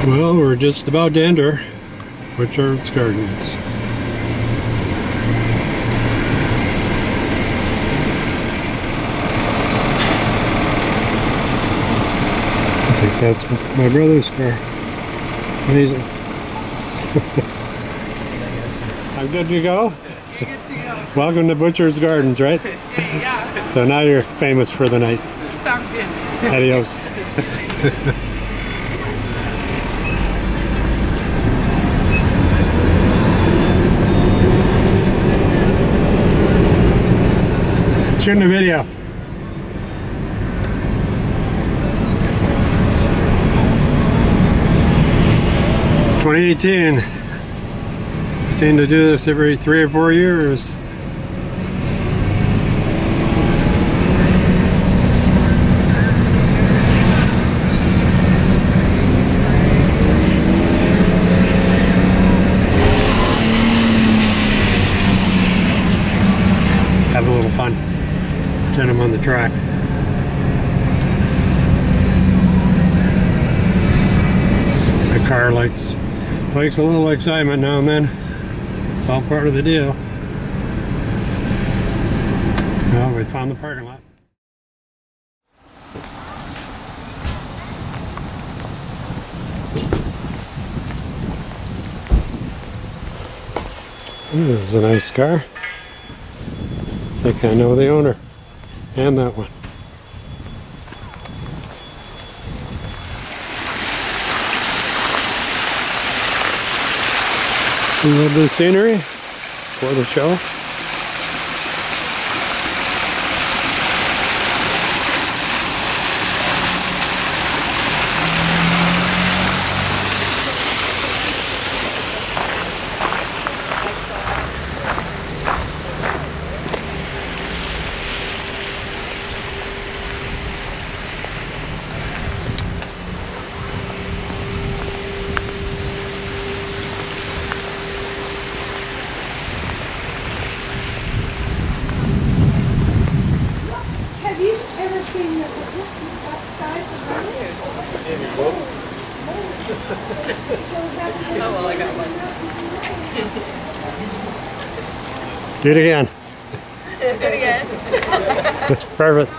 Well, we're just about to enter Butchart's Gardens. I think that's my brother's car. Amazing. I'm good to go? You're good to go. Welcome to Butchart's Gardens, right? Yeah. So now you're famous for the night. Sounds good. Adios. Shooting a video. (2018). I seem to do this every 3 or 4 years. Have a little fun. Pretend I'm on the track. My car likes a little excitement now and then. It's all part of the deal. Well, we found the parking lot. This is a nice car. I think I know the owner. And that one. A little bit of scenery for the show. Seen this size of Oh, well, I got one. Do it again. Do it again. That's perfect.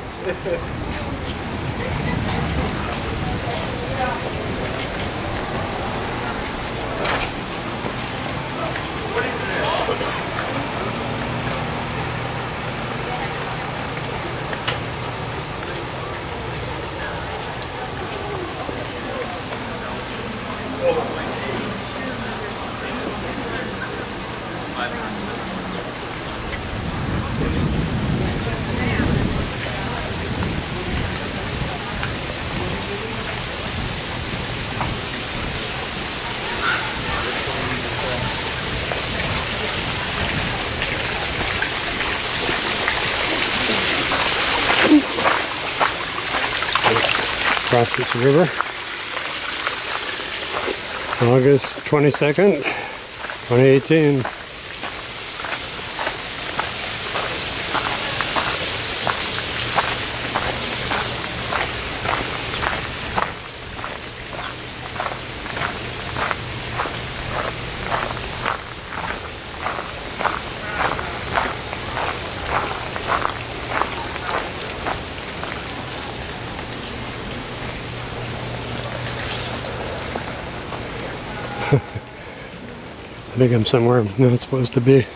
Across this river. August 22nd, 2018. I think I'm somewhere I'm not supposed to be.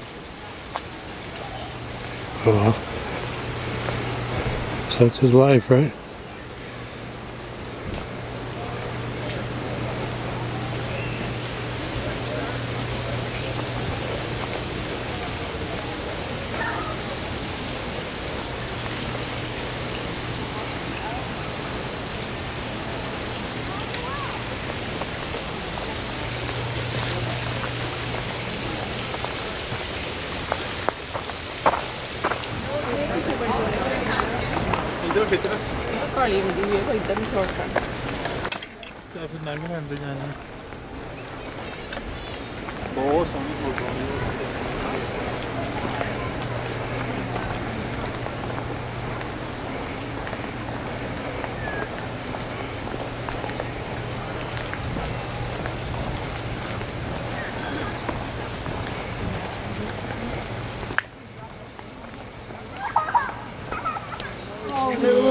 Oh well. Such is life, right? Kali में भी ये कोई एकदम short था। तो फिर नामी में अंदर जाना। बहुत सोनी फोटो है।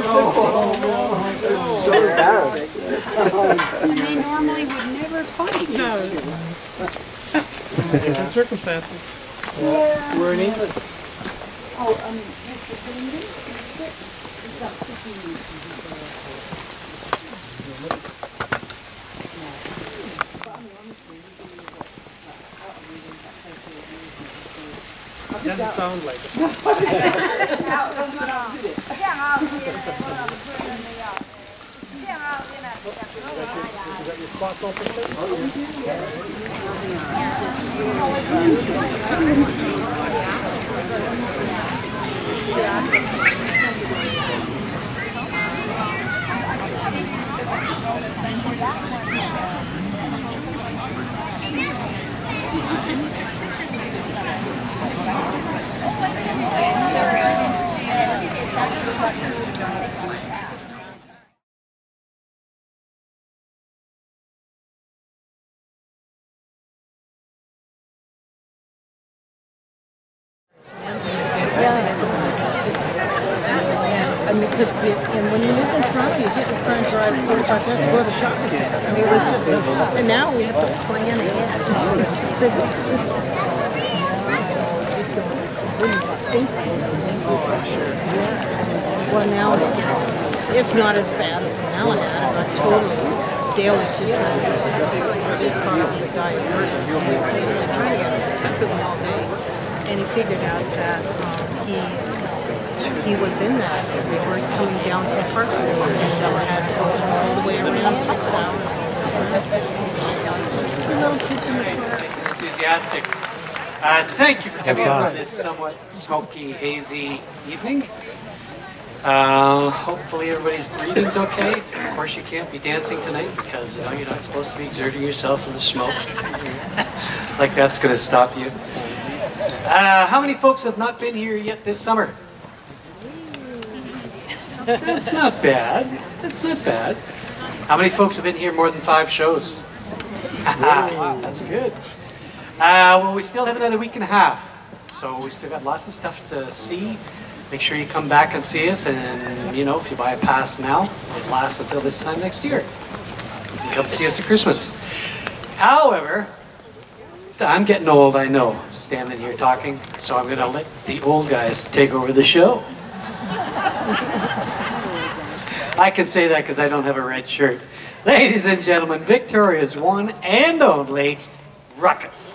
So embarrassed. And they normally would never fight. No. Different circumstances. Yeah. We're in England. Oh, Mr. Bindon? It's not cooking. Doesn't sound like it. You got your spots all picked up? I mean, because when you live in Toronto, you get in the car and drive 45 minutes to go to the shopping center. I mean, it was just, and now we have to plan ahead. So it's just wouldn't think things. Yeah. Well, now it's not as bad as now it had, but totally. Dale was just trying to just cross the guy's murder. Trying to get in touch with him all day. And he figured out that he was in that. We were coming down from Parksville and had to go all the way around 6 hours. The little kids in the car. Nice and enthusiastic. Thank you for coming out on this somewhat smoky, hazy evening. Hopefully everybody's breathing's okay. Of course you can't be dancing tonight because you know you're not supposed to be exerting yourself in the smoke. Like that's going to stop you. How many folks have not been here yet this summer? That's not bad. That's not bad. How many folks have been here more than 5 shows? That's good. Well, we still have another week and a half, so we've still got lots of stuff to see. Make sure you come back and see us, and you know, if you buy a pass now, it lasts until this time next year. You can come see us at Christmas. However, I'm getting old, I know, standing here talking, so I'm going to let the old guys take over the show. I can say that because I don't have a red shirt. Ladies and gentlemen, Victoria's one and only Rukus.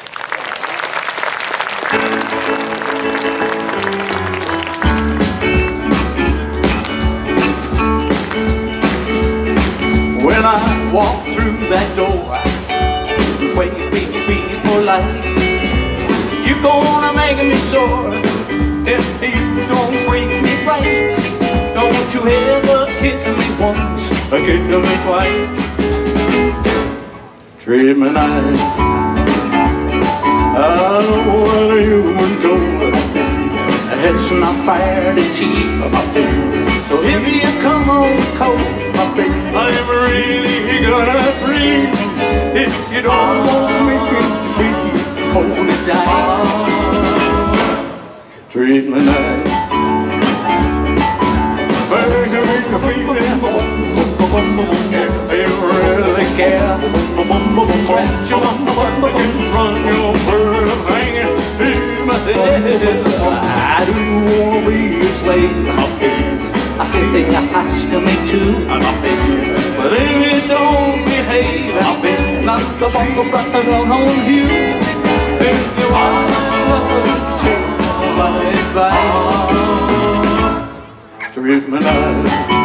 When I walk through that door, wait, be polite. You're gonna make me sore if you don't treat me right. Don't you ever kiss me once or kiss me twice. Treat me nice. I know what you've been told. It's not fair to cheat. So if you come home cold, I'm really gonna freeze. If you don't want me to be cold as ice, treat me nice. Make me feel it, you really care. Scratch your butt and run your bird hanging in my head. I don't wanna be a slave. I think they ask me to. But if you don't behave, not the bungle button on you. It's the one take my advice. Treat me nice.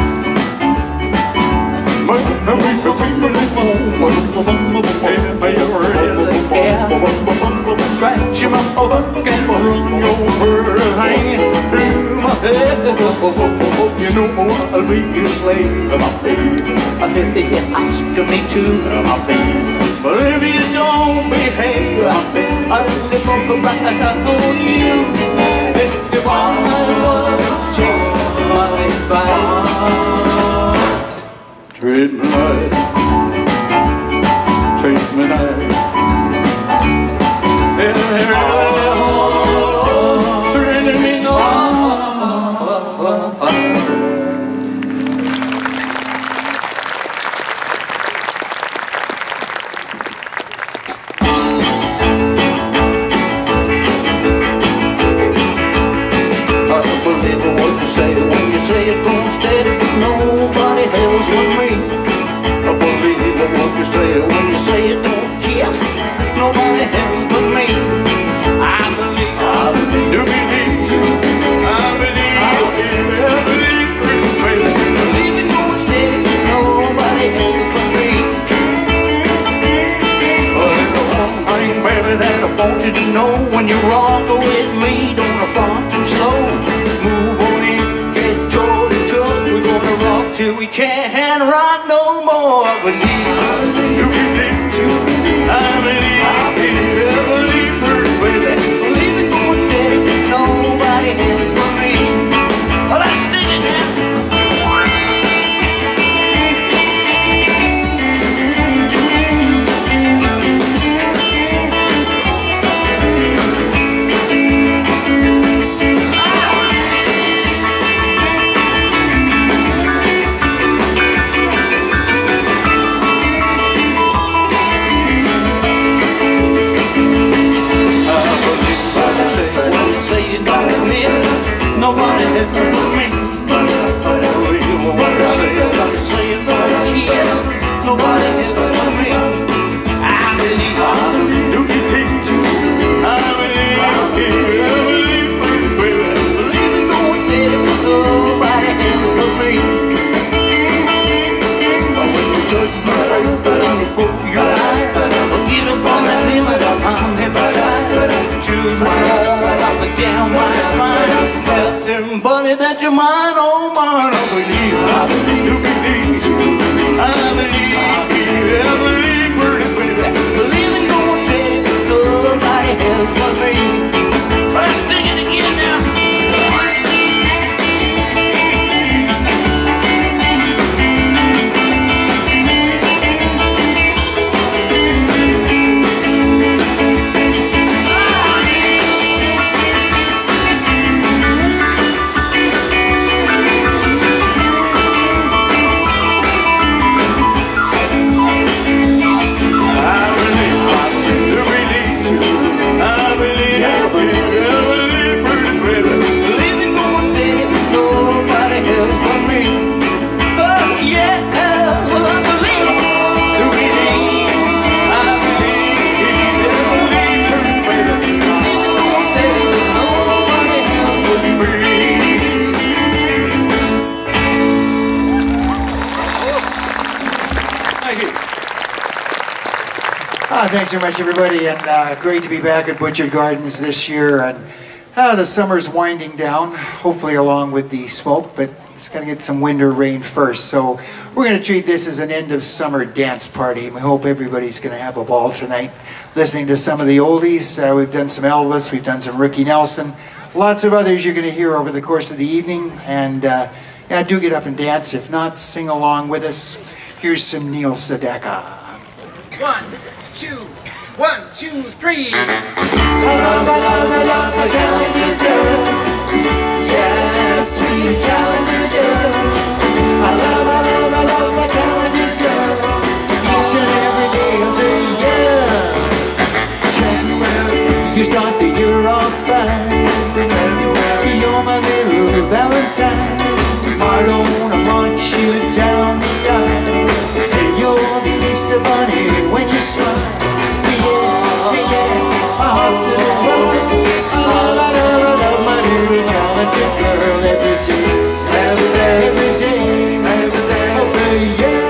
Scratch him up and run your bird hanging through my head. You know I'll be a slave. I think they ask me to. But if you don't behave, I'll stick right on you. It's the one I take my advice. Treat me nice. Treat me nice. Treat me nice. till we can't run no more. But we believe to I believe believe in going steady. Nobody has but me. Well, let's dig it now. Nobody had no for me. Nobody had no for me. I believe you can pick too. I believe in going steady, but nobody had no for me. When you touch my heart, but I'm before your eyes, forgive me for that feeling I'm hypnotized. Choose my heart, I'll be down my spine. Buddy, that you're mine, oh mine. I believe you believe. I believe, believe in going steady, but nobody has but me. Let's dig it again now. Thanks very much, everybody, and great to be back at Butchart Gardens this year. And the summer's winding down, hopefully along with the smoke, but it's going to get some wind or rain first. So we're going to treat this as an end of summer dance party, and we hope everybody's going to have a ball tonight listening to some of the oldies. We've done some Elvis, we've done some Ricky Nelson, lots of others you're going to hear over the course of the evening. And yeah, do get up and dance. If not, sing along with us. Here's some Neil Sedaka. 1, 2, 3. I love my calendar girl. Yeah, sweet calendar girl. I love my calendar girl. Each and every day of the year. January, you start the year off fine. February, you're my little Valentine. I don't want you down the aisle. You're the Easter bunny when you smile. My heart's in a whirl. I love my little calendar girl every day of the year.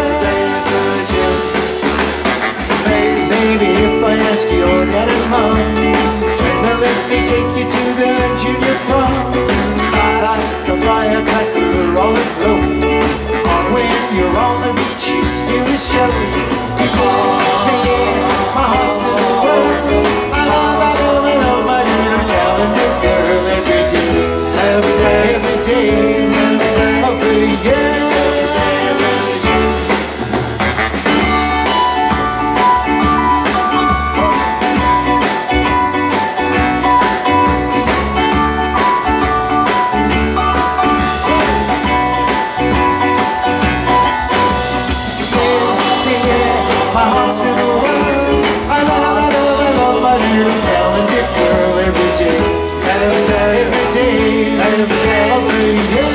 Baby, if I ask your dad and mom, now let me take you to the junior prom. Like a firecracker all aglow. When you're on the beach, you steal the show. My heart's in a whirl. I love my little calendar girl every day of the year. My heart's in a whirl. I love my little calendar girl every day of the year.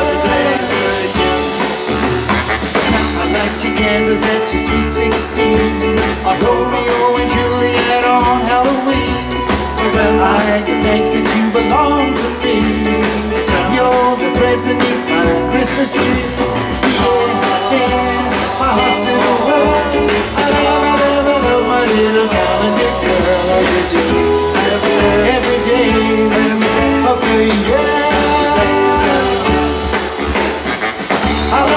I light your candles at your sweet 16, on Romeo and Juliet on Halloween. I give thanks that you belong to me. You're the present beneath my Christmas tree. Yeah, my heart's in a whirl. I love my little calendar girl every day of the year. I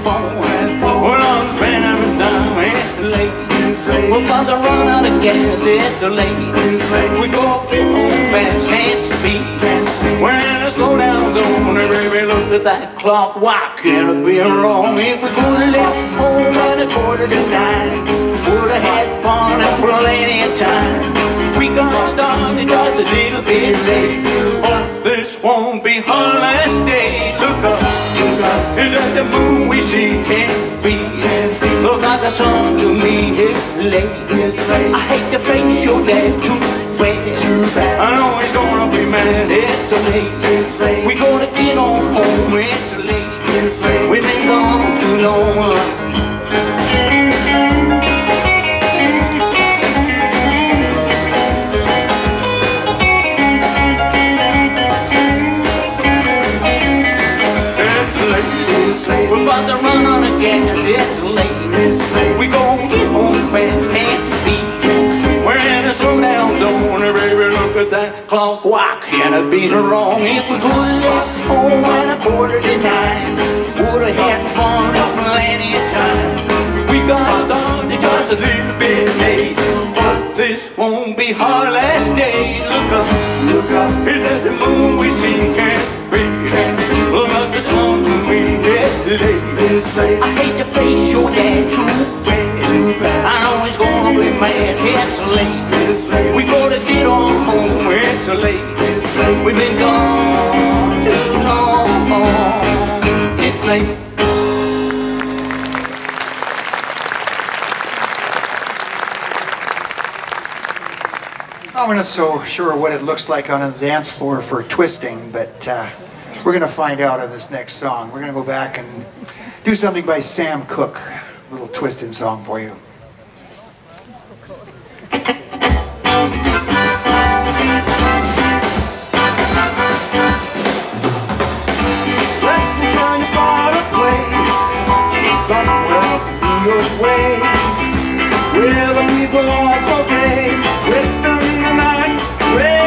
phone. Well, I'm spending time, it's late. We're about to run out of gas, it's late. We go get home fast, can't speak. We're in a slow down zone, baby, look at that clock. Why can't it be wrong? If we go to left home at a 8:45, would have had fun and plenty of time. We got started just a little bit late. Oh, this won't be her last day. Look up, and at the moon we see can't be. Look like the sun to me, it's late. I hate to face your dad too bad. I know he's gonna be mad, it's late. We gonna get on home, it's late. We've been gone too long. We're about to run out of gas, it's late. We gon' get home fast, can't speak. We're in a slow down zone, baby, look at that clock. Why can't it be wrong? If we go left home at a 8:49, would've had fun and plenty of time. We got started just a little bit late. But this won't be our last day. Look up, and at the moon we see can't be. Look like the sun to me, it's late. I hate to face your dad too bad. I know he's gonna be mad, it's late. We gotta get on home, it's late. We've been gone too long, it's late. I'm not so sure what it looks like on a dance floor for twisting, but we're going to find out on this next song. We're going to go back and do something by Sam Cooke, a little twisting song for you. Let me tell you about a place somewhere up New York way, where the people are so gay, twisting the night away.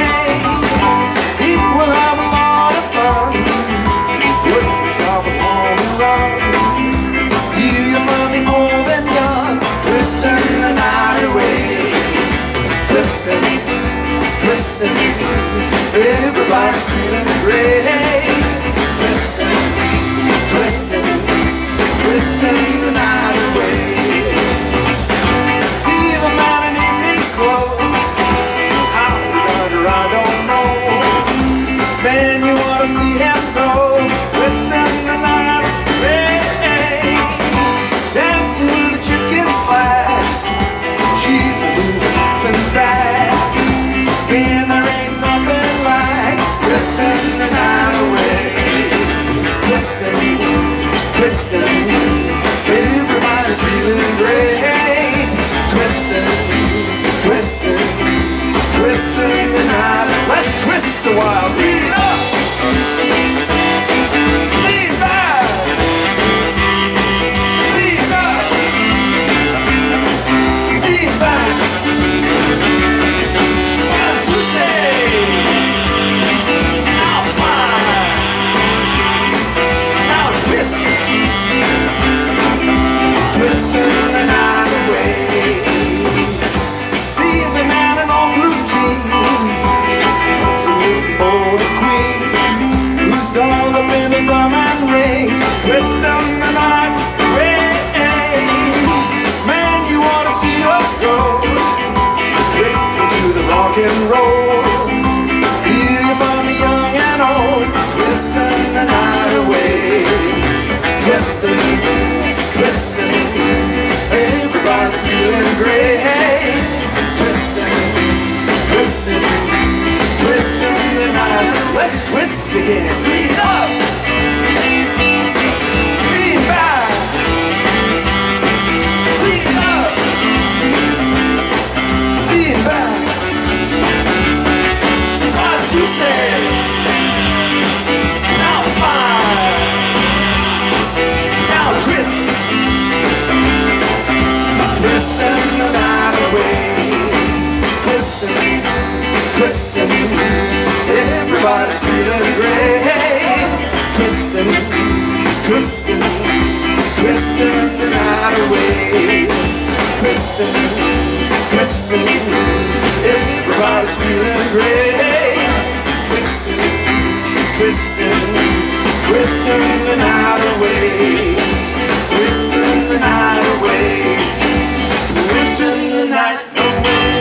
People have a lot of fun, good travel on the run. Here you find the old and young, twisting the night away. Twisting, twisting, everybody's feeling great. Twisting, twisting, twisting the night away. See the man in evening clothes, how he got her I don't know. Man, you ought to see him go, twisting the night away. Dancing with a chicken slice, she's a moving up and back. Man, there ain't nothing like twisting the night away. Twisting, twisting, everybody's feeling great. Twisting, twisting, twisting the night. Let's twist a while. Lead up, lead back, lead up, lead back. One, two, say, now fly, now twist, twisting the night away. See the man in all blue jeans, so with the old queen, who's dolled up in a diamond rings, twisting the night away. Man, you ought to see her go, twisting to the rock and roll. Here you find the young and old, twisting the night away. Twisting, twisting, everybody's feeling great. Twisting, twisting, twisting the night. Let's twist again. Lead up, lead back, lead up, lead back. One, two, say, now five, now twist, twisting the night away. Twisting, twisting, everybody's feeling great. Twisting, twisting, twisting the night away. Twisting, twisting, everybody's feeling great. Twisting, twisting, twisting the night away. Twisting the night away. Twisting the night away.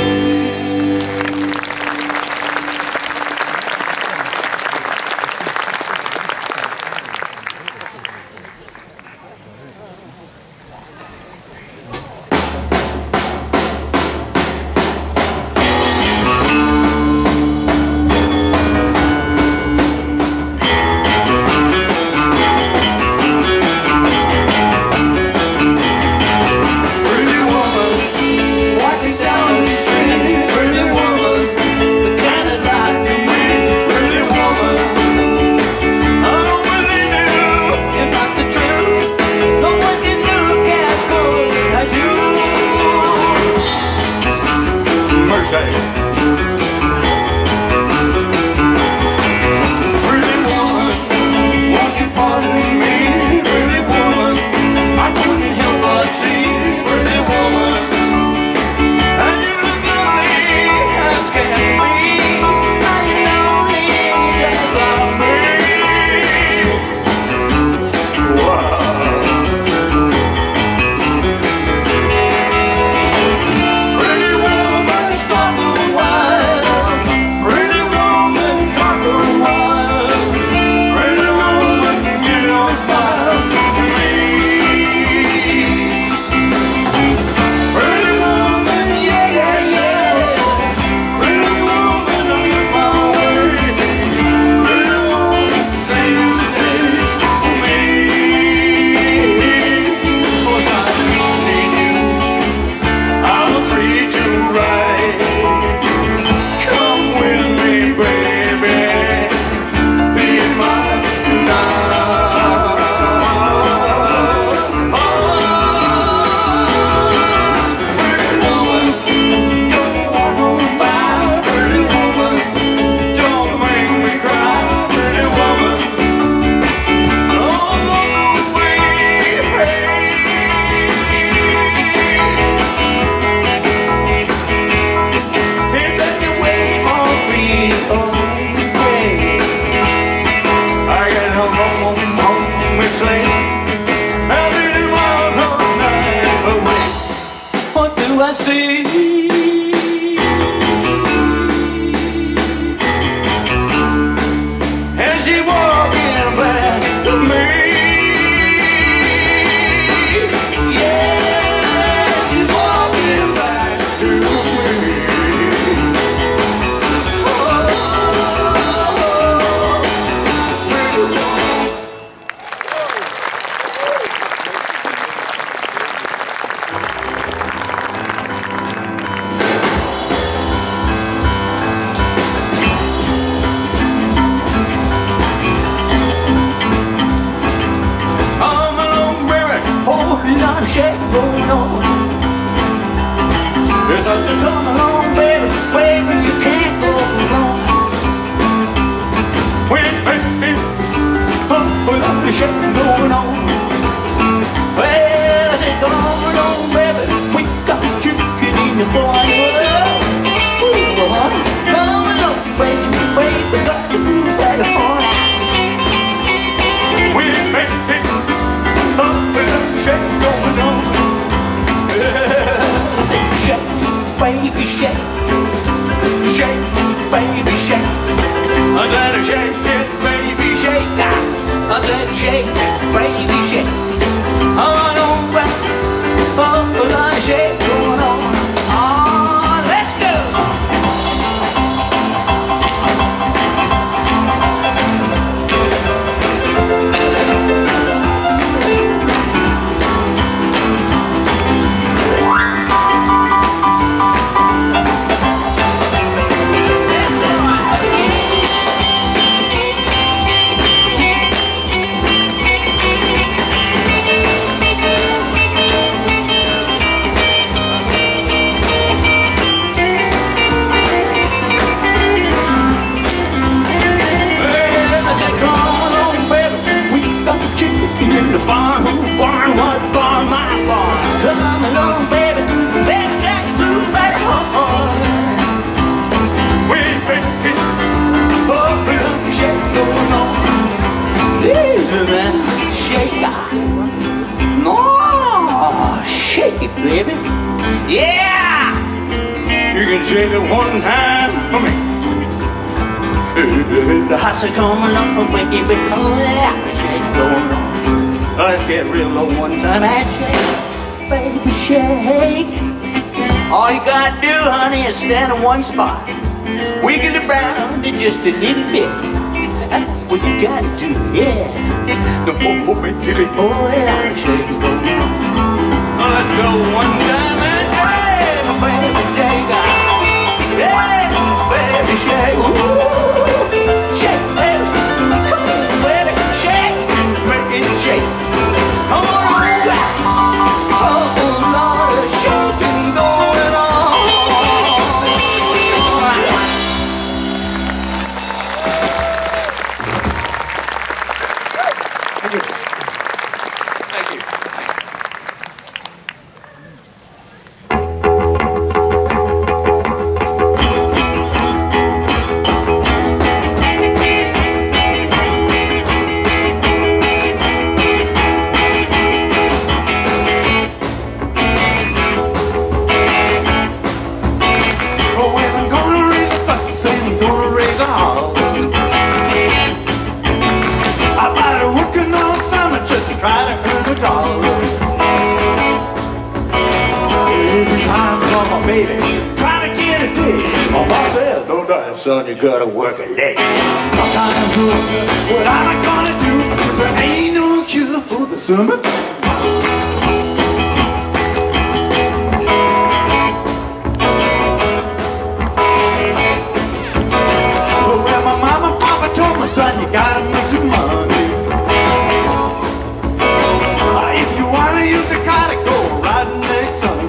shake, baby. Yeah! You can shake it one time for me. The house is coming up, baby. Oh, yeah, shake going on. Let's get real low one time and shake, baby, shake. All you gotta do, honey, is stand in one spot. Wiggle it around just a little bit. That's what you gotta do, yeah. Oh, baby, oh, yeah, shake going on. Let's go one time and shake, baby, shake. Yeah, baby, shake. Ooh, shake, baby. Come on, baby, shake. Make it shake. Come on, oh, Lord, shaking going on. Thank you. Thank you. Son, you gotta work a leg. Sometimes what I'm gonna do, 'cause there ain't no cure for the summer. Well, my mama and papa told my son, you gotta make some money. If you wanna use the car to go riding next summer.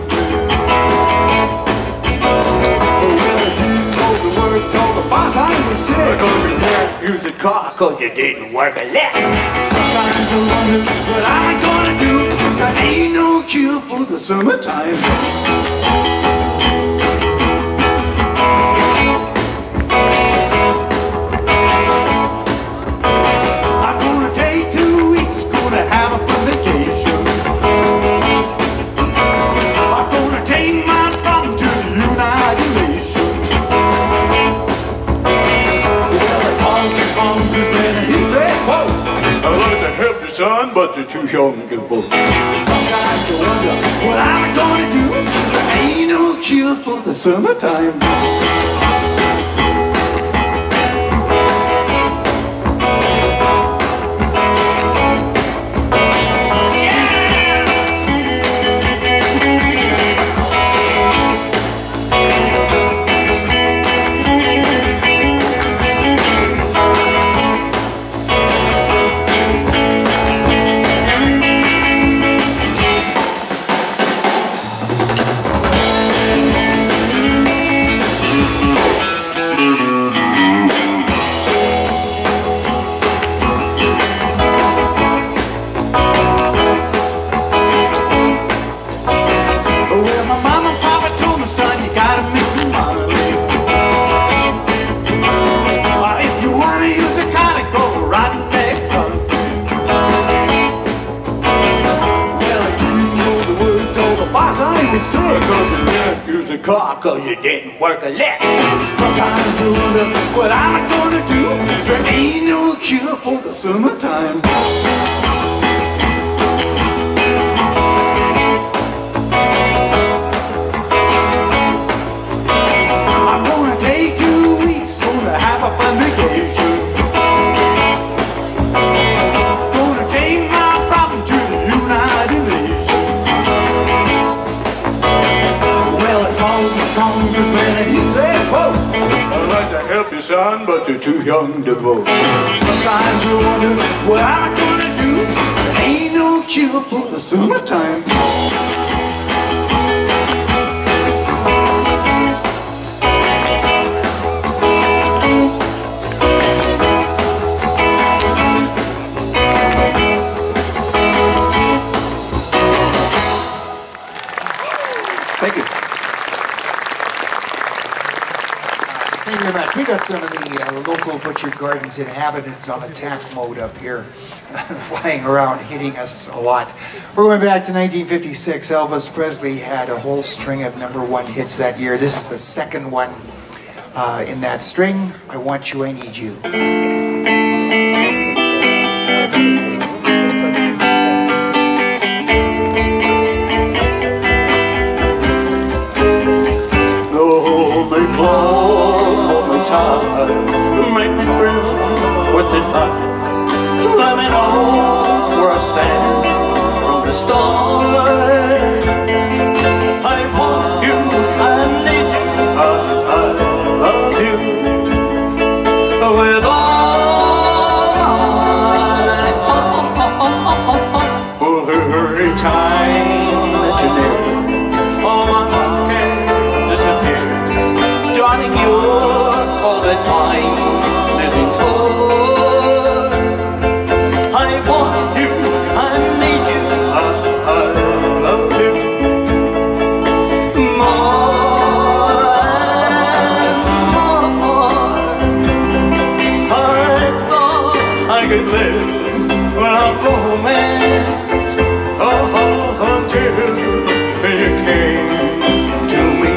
Boss, I was sick. Because you can't use a car because you didn't work a lick. Sometimes I wonder what I'm gonna do, 'cause there ain't no cure for the summertime. I'm gonna take 2 weeks, gonna have a fun vacation. I'm gonna take my problem to the United Nations. He said, whoa, I'd like to help you, son, but you're too young to vote. Sometimes you wonder what I'm gonna do, 'cause there ain't no cure for the summertime. Cause you didn't work a lick. Sometimes I wonder what I'm gonna do, 'cause there ain't no cure for the summertime. I'm gonna take 2 weeks, gonna have a fun vacation. Gonna take my problem to the United Nations. Well, I called the congressman and he said, whoa, I'd like to help you, son, but you're too young to vote. Sometimes I wonder what I'm gonna do, there ain't no cure for the summertime. Thank you very much. We got some of the local Butchart Gardens inhabitants on attack mode up here, flying around, hitting us a lot. We're going back to 1956. Elvis Presley had a whole string of #1 hits that year. This is the second one in that string. I Want You, I Need You. Close, hold me tight, make me thrill with the night. Let me know where I stand from the start. I want you, I need you, I love you with all every time that you're near. All my heart can disappear. Darling, you're all that I'm living for. I want you, I need you, I love you more and more. I thought I could live without romance, until you came to me.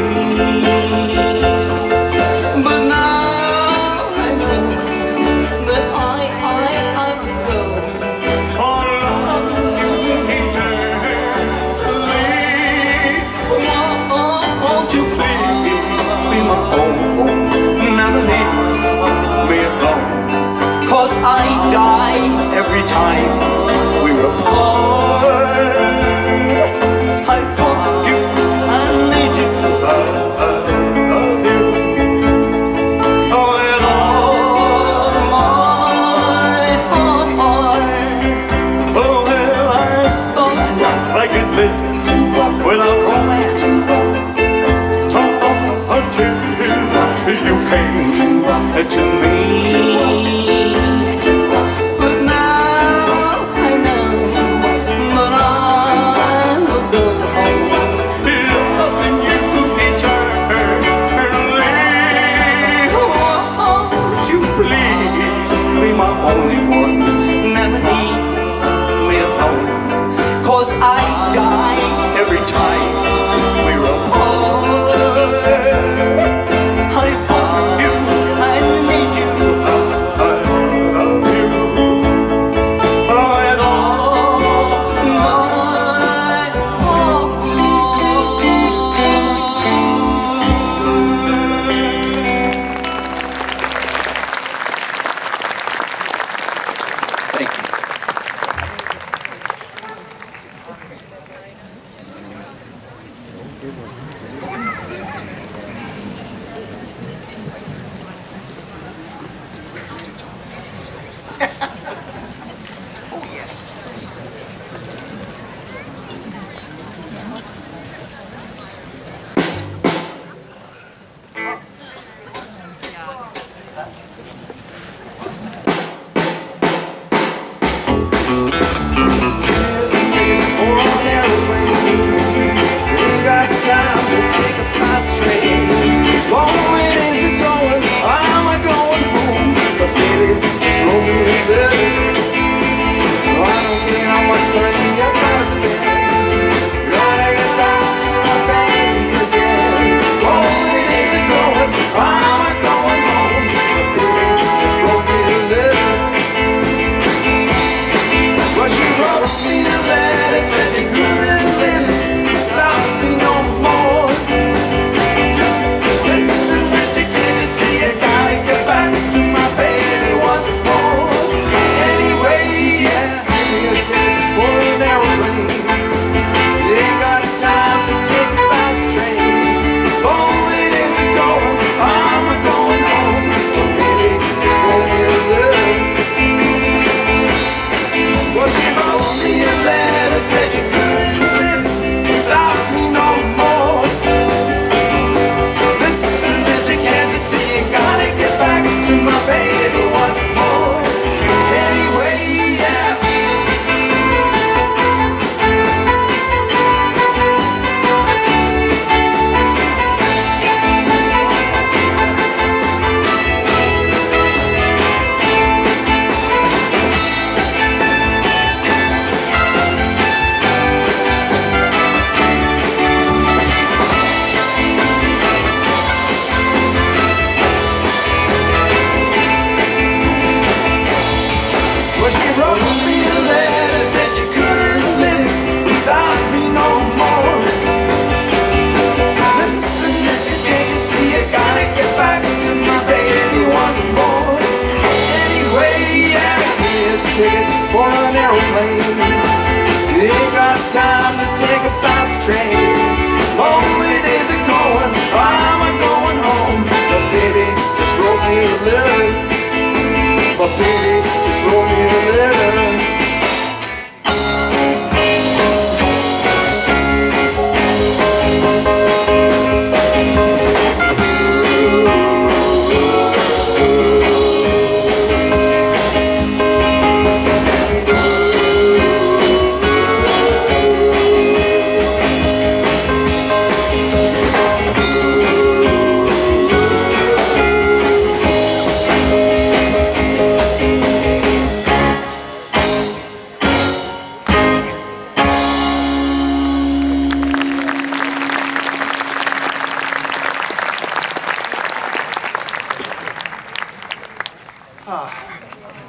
I die every time we're apart. I want you, I need you, I love you with all my heart. Oh, well, I thought I could live without romance, until you came to me. Only one, never leave me alone, 'cause I die every time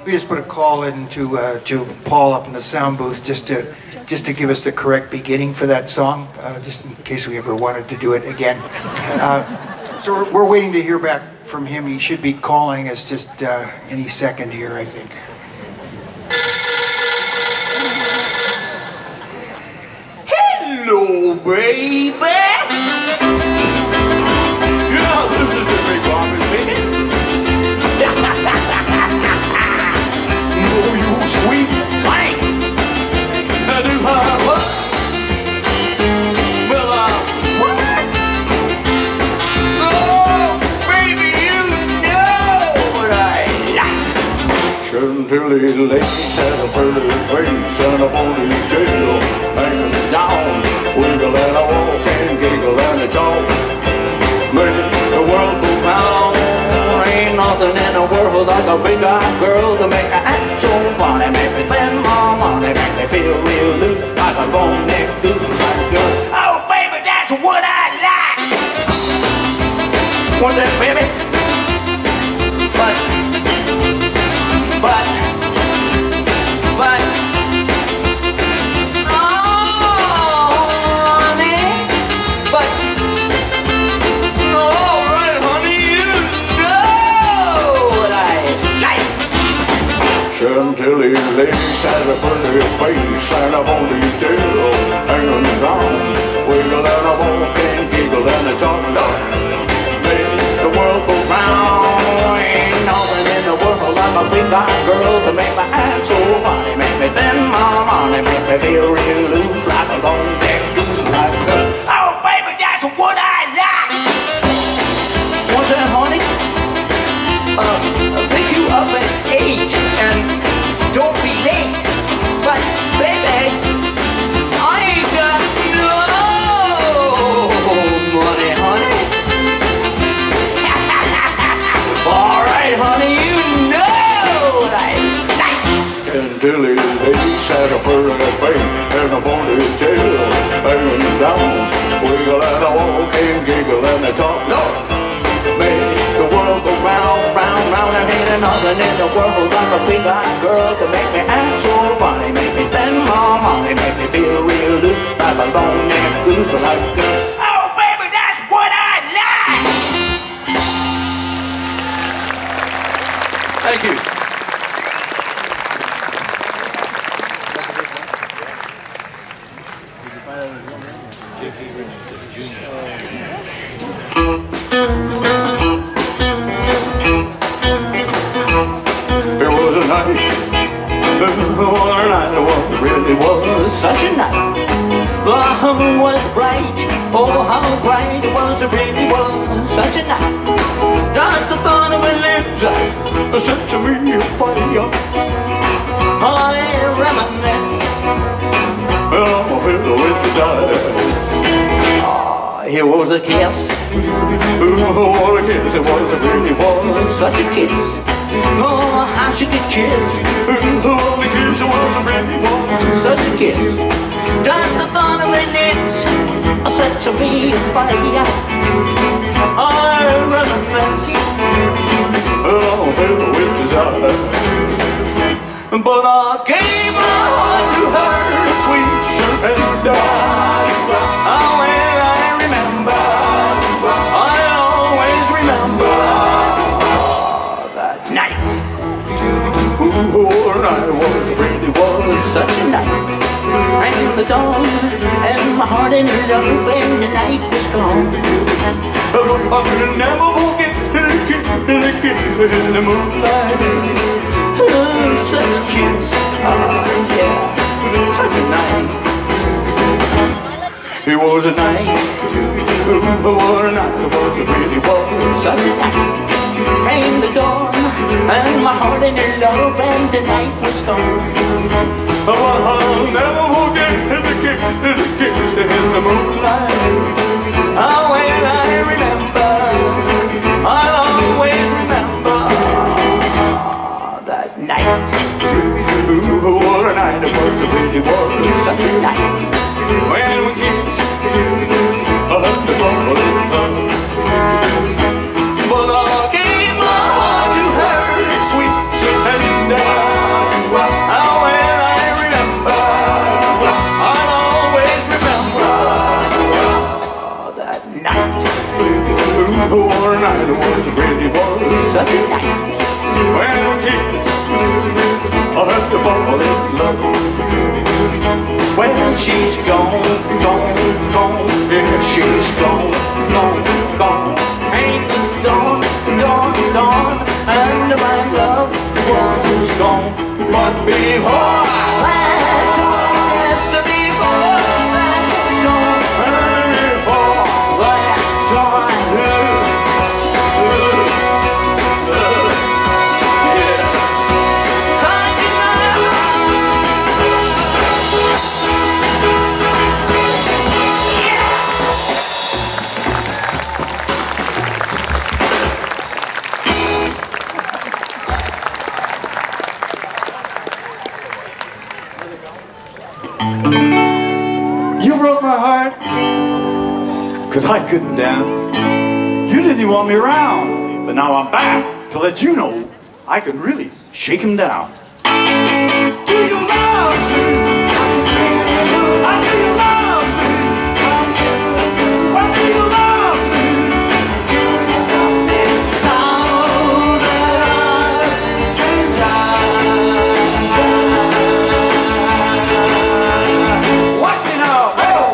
we just put a call in to Paul up in the sound booth just to give us the correct beginning for that song, just in case we ever wanted to do it again. So we're waiting to hear back from him. He should be calling us just any second here, I think. Hello, baby. Yeah, this is the big Robin, baby. Oh, you sweet thing. Do I what? Well, what? Oh, baby, you know what I like. Chantilly lace had a pretty face and a ponytail hanging down. Wiggle and a walk and giggle and a talk. Make the world go round. Ain't nothing in the world like a big-eyed girl to make her act so funny. Make me spend my money, make me feel real loose like a long-necked goose like a girl. Oh, baby, that's what I like. What's that, baby? But Chantilly lace has a pretty face and a ponytail hanging down. Wiggle and a walk and giggle and a talk. Make the world go round. Ain't nothing in the world like a big-eyed girl to make my act so funny. Make me spend my money, make me feel real loose like a long-necked goose like a girl. Oh, baby, that's what I like. What's that, honey? Pick you up at 8 and don't be late. But baby, I ain't got no money, honey. All right, honey, you know what I like. Chantilly lace had a pretty face and a ponytail hanging down. Wiggle and a walk and giggle and a talk. No. Make the world go round, round, round. There ain't nothing in the world like a big-eyed girl to make me act so funny. Make me spend my money, make me feel real loose like a long-necked goose like a girl. Oh, baby, that's what I like. Thank you. It was a night, what a night it was, really was such a night. The moon was bright, oh how bright it was, it really was such a night. That the thought of her lips set to me afire. I reminisce, I'm filled with desire. It was a kiss, oh what a kiss it was, it really was such a kiss. Oh, how she could kiss, oh the kiss it was, it really was such a kiss. Just the thought of her lips set to me afire. I reminisce, oh I'm filled with desire. But I gave my heart to her, sweet surrender. Oh, well, I remember, I always remember that night. Oh, night was, really was such a night. And the dawn, and my heart in her love, and the night was gone. Oh, I will never forget the kiss in the moonlight. Oh, such a kiss, yeah, such a night. It was a night, what a night it was, it really was such a night. Came the dawn, and my heart in her love, and the night was gone. Oh, I'll never forget the kiss in the moonlight. Oh, well, I remember, I'll always remember that night. Ooh, what a night it was, it really was such a night. When we kissed, the fall in love. But I gave my heart to her, sweet surrender. one night was really was such a night. When kids I had to fall in love. Well, she's gone, gone, gone. Yeah, she's gone, gone, gone. Ain't the dawn, dawn, dawn, and my love was gone. But before that dawn, yes, before that dawn, before that dawn, You broke my heart, 'cause I couldn't dance. You didn't even want me around, but now I'm back to let you know I can really shake him down. Do you love me? I do you love me? Why do you love me? Now that I can die. What me now?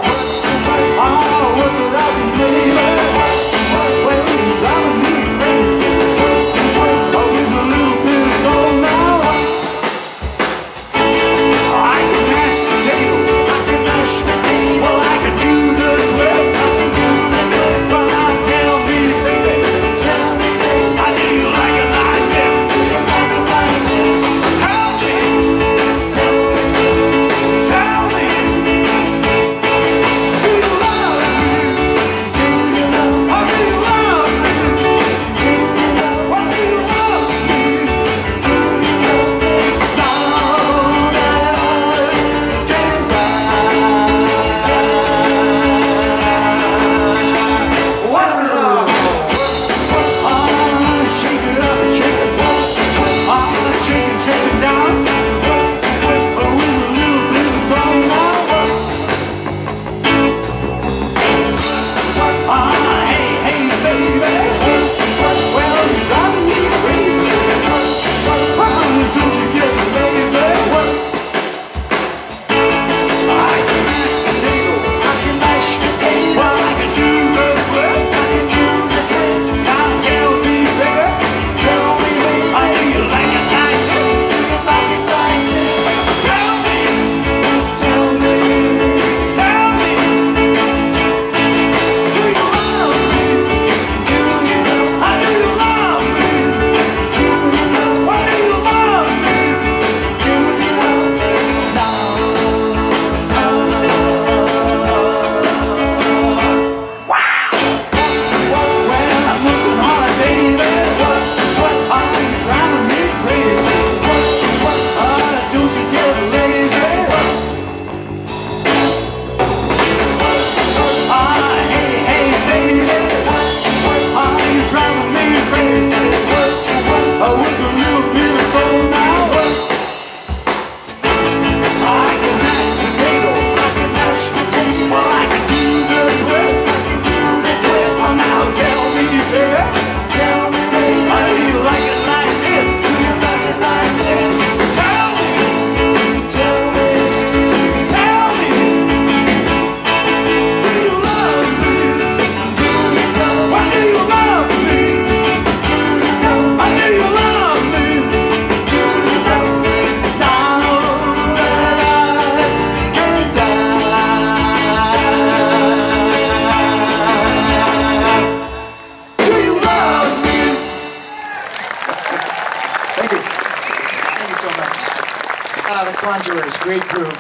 Great group.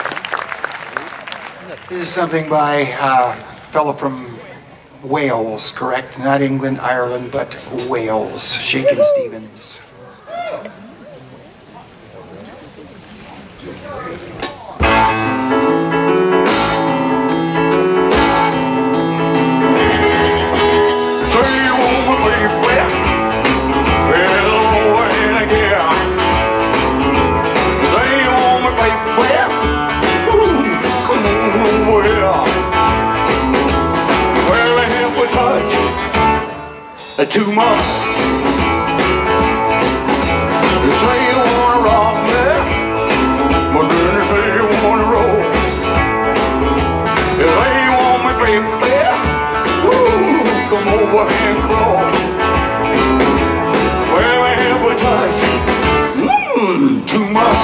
This is something by a fellow from Wales, correct? Not England, Ireland, but Wales. Shakin' Stevens. too much. You say you wanna rock me, but then you say you wanna roll. You say you want me, baby, woo, come over and crawl. Well, I have a touch, too much.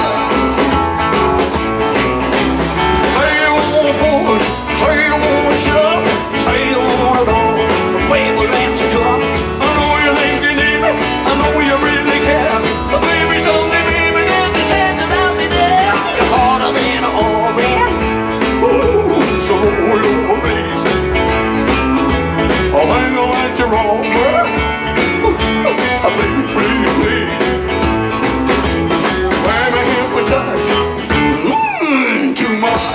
Say you wanna push, say you wanna shove, say you wanna go. Baby, that's tough. I know you think you need me, I know you really care. But maybe someday, baby, there's a chance that I'll be there. You're harder than a orange. Ooh, so roll over, please. I'll hang on at your arm. Please, please, please. Baby, here we touch. Too much.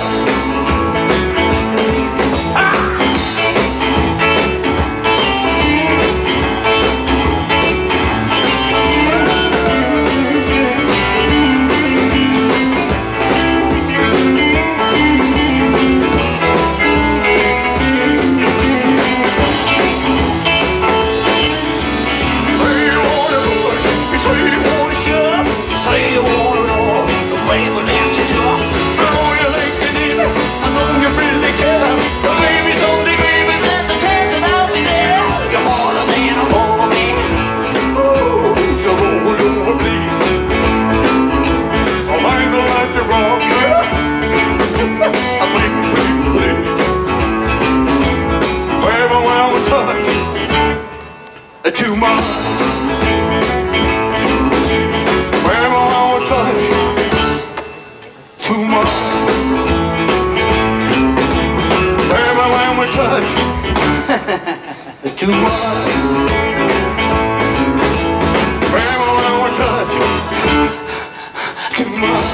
Too much. Wherever I would touch, too much. Wherever I would touch, too much. Wherever I would touch, too much.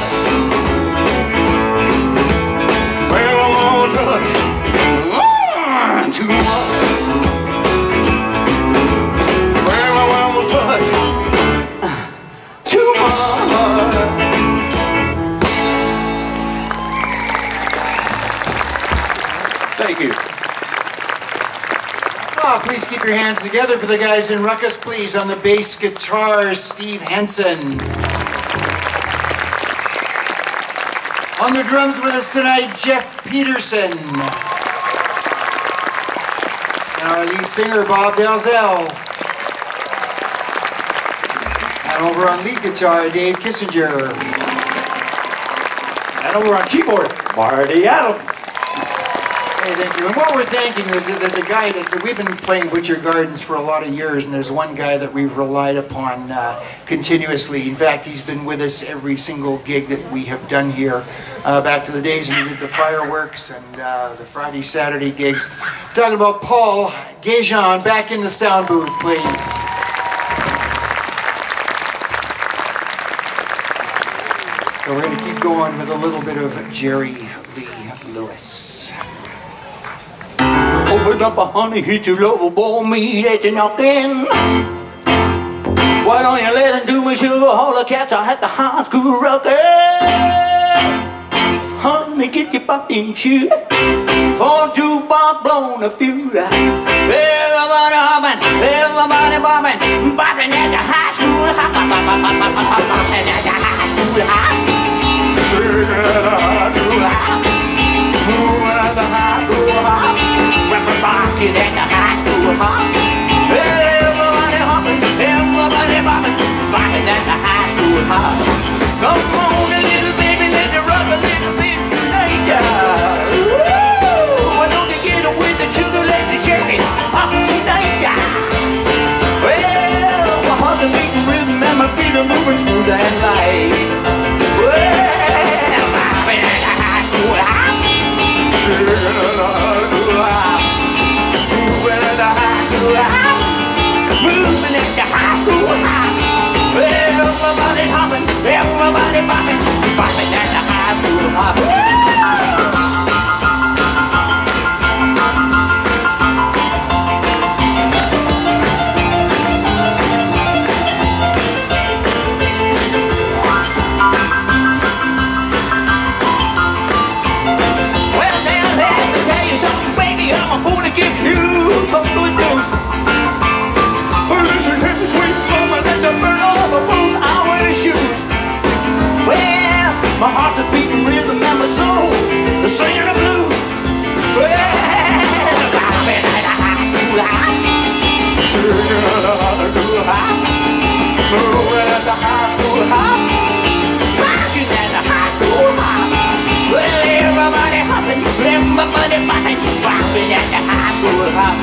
Wherever I would touch, too much. Thank you. Oh, please keep your hands together for the guys in Rukus, please. On the bass guitar, Steve Henson. On the drums with us tonight, Jeff Peterson. And our lead singer, Bob Dalzell. And over on lead guitar, Dave Kissinger. And over on keyboard, Marty Adams. Hey, thank you. And what we're thanking is that there's a guy that we've been playing Butchart Gardens for a lot of years, and there's one guy that we've relied upon continuously. In fact, he's been with us every single gig that we have done here, back to the days when we did the fireworks and the Friday, Saturday gigs. We're talking about Paul Gajan, back in the sound booth, please. So we're going to keep going with a little bit of Jerry Lee Lewis. Open up a honey, hit your lover, boy, me that you're knocking. Why don't you listen to me, sugar? All the cats are at the high school rockin'. Honey, get your bumping shoe. For jukebox blown a few. Everybody hoppin', everybody boppin', boppin' at the high school hop, boppin' at the high school hop. Sugar at the high school hop. Moving at the high school hop. We're rocking at the high school hop. Everybody hopping, everybody bopping, bopping at the high school hop. Come on, little baby, let the rock a little bit tonight. Why don't you get it with the sugar, let you shake it up tonight. Well, my heart's a beating rhythm and my feet are moving smooth and light. Well, bopping at the high school hop. Sugar at the high school hop. Moving at the high school hop. Moving at the high school hop. Everybody's hopping, everybody bopping, bopping at the high school hop. Well, now let me tell you something, baby, I'm gonna give you some good news. everybody rocking at the high school hop.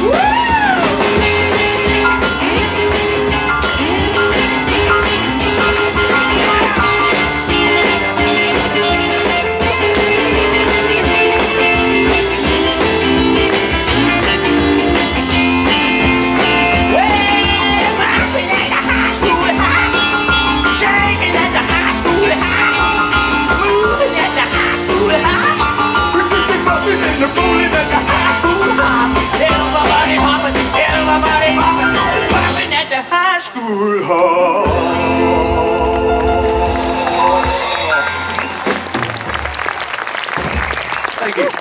Thank you.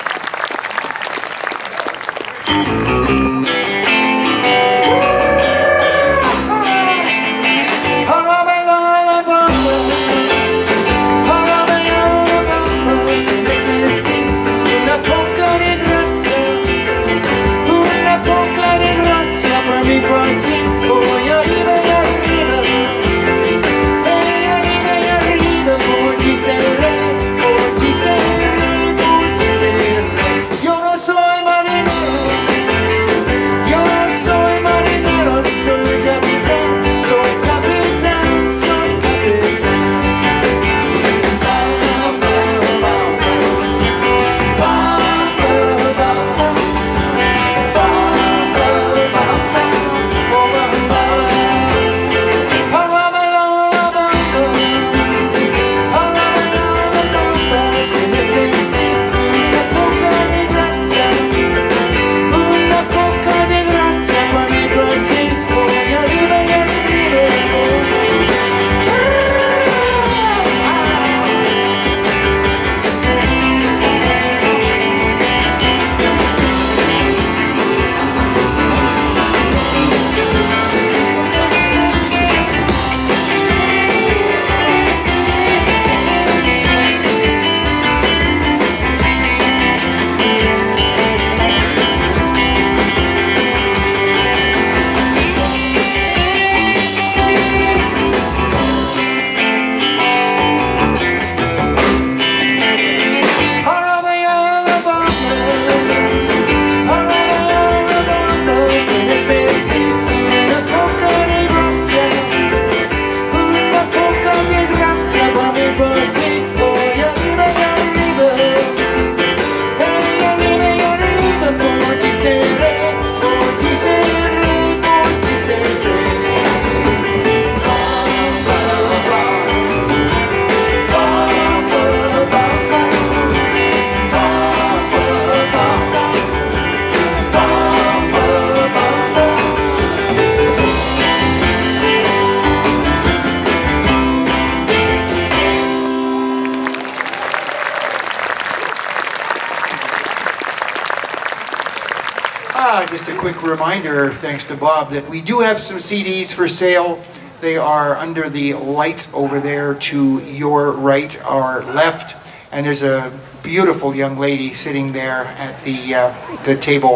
Just a quick reminder, thanks to Bob, that we do have some CDs for sale. They are under the lights over there to your right or left. And there's a beautiful young lady sitting there at the table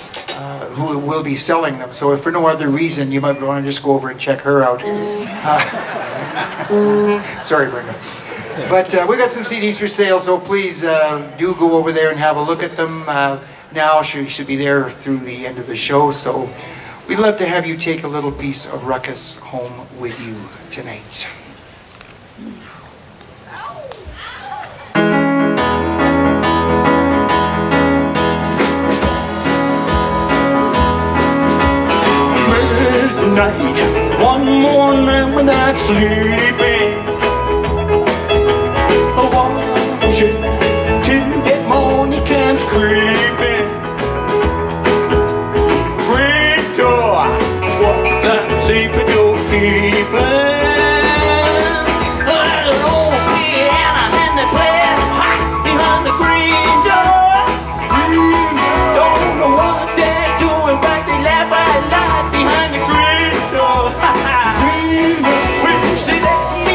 who will be selling them. So if for no other reason, you might want to just go over and check her out. Sorry, Brenda. But we got some CDs for sale, so please do go over there and have a look at them. Now she should be there through the end of the show, so we'd love to have you take a little piece of Rukus home with you tonight. Midnight, one more night without sleeping. Watching till that morning comes creeping. Great door, what the secret you're keeping? There's an old piano and they play it hot behind the green door. Don't know what they're doing, but they laugh out loud behind the green door. We see that.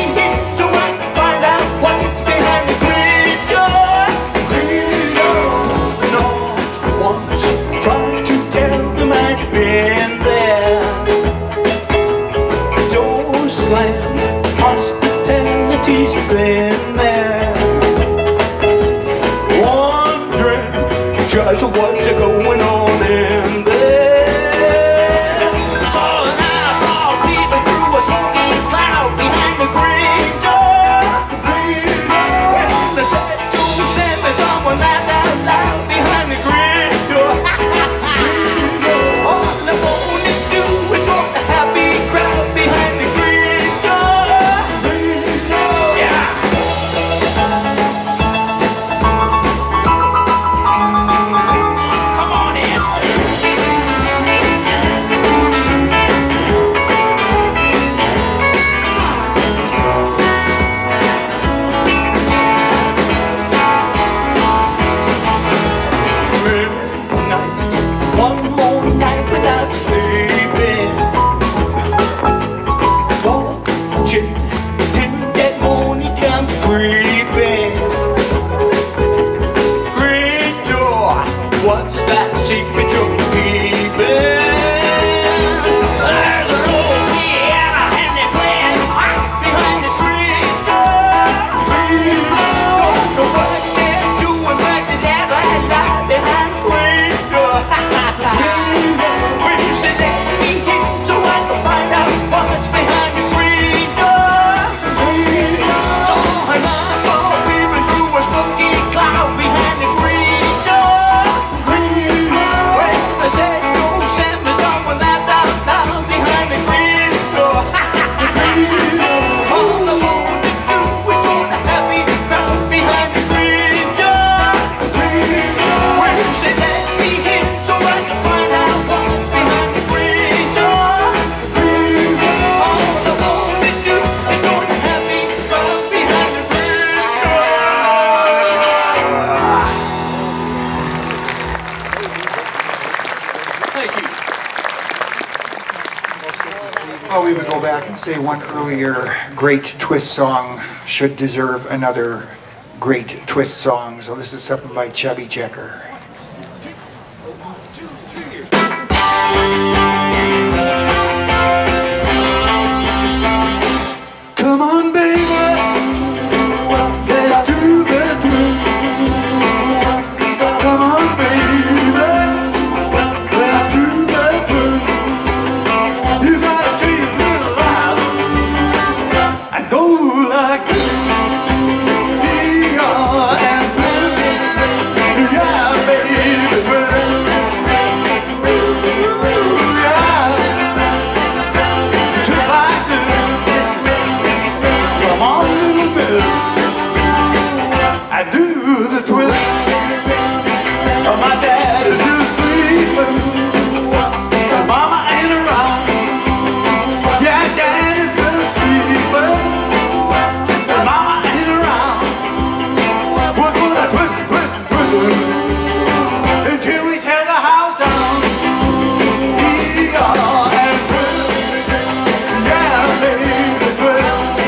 one night without sleeping. Watching till that morning comes creeping. Great door, what's that secret you're keeping? There's an old piano and they're playing right behind the tree door. Don't know what they're doing, but they never had right behind the green door. When you say let me in, so I can find out what's behind the green door. So I'm not for peering through a smoky cloud behind the green door. When I said don't send me someone left out loud behind the green door. All I want to do is join a happy crowd behind the green door. When you say let me in, so I can find out what's behind the green door. All I want to do is join a happy crowd behind the green door. Thank you. Well, we would go back and say one earlier great twist song should deserve another great twist song. So this is something by Chubby Checker. Come on, baby, let's do the twist. Come on, baby, let's do the twist. You gotta treat me loud and go like this. Yeah, and twist, yeah, baby, twist. Yeah, just like this. Come on, little bit. I do the twist. Oh, my dad is just sleeping. Mama ain't around. Yeah, dad is just sleeping. Mama ain't around. We're gonna twist and twist and twist until we tear the house down. Yeah, and twist. Yeah, baby, twist.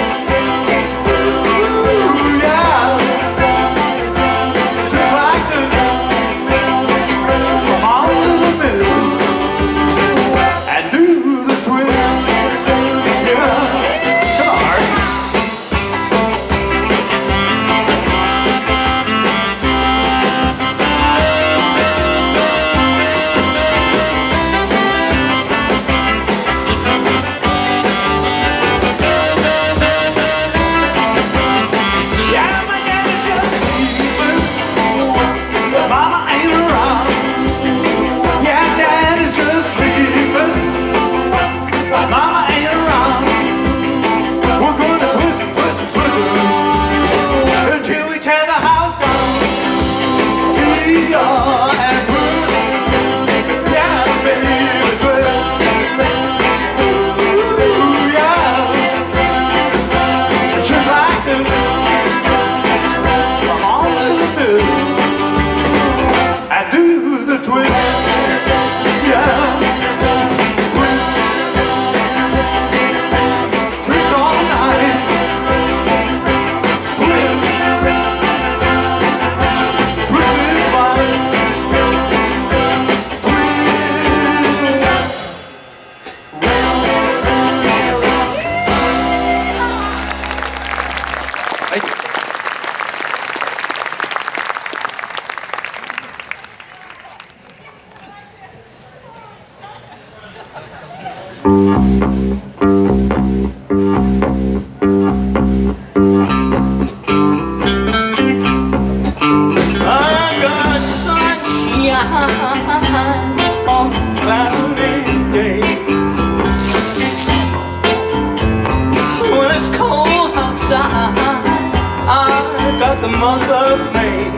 The month of May,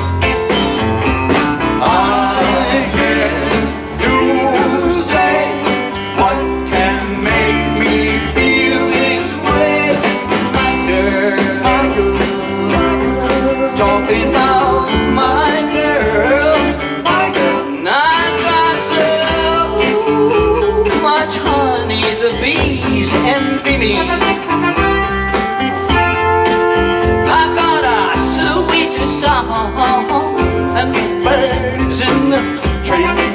I guess you say dream. I got a sweet song and the birds in the tree.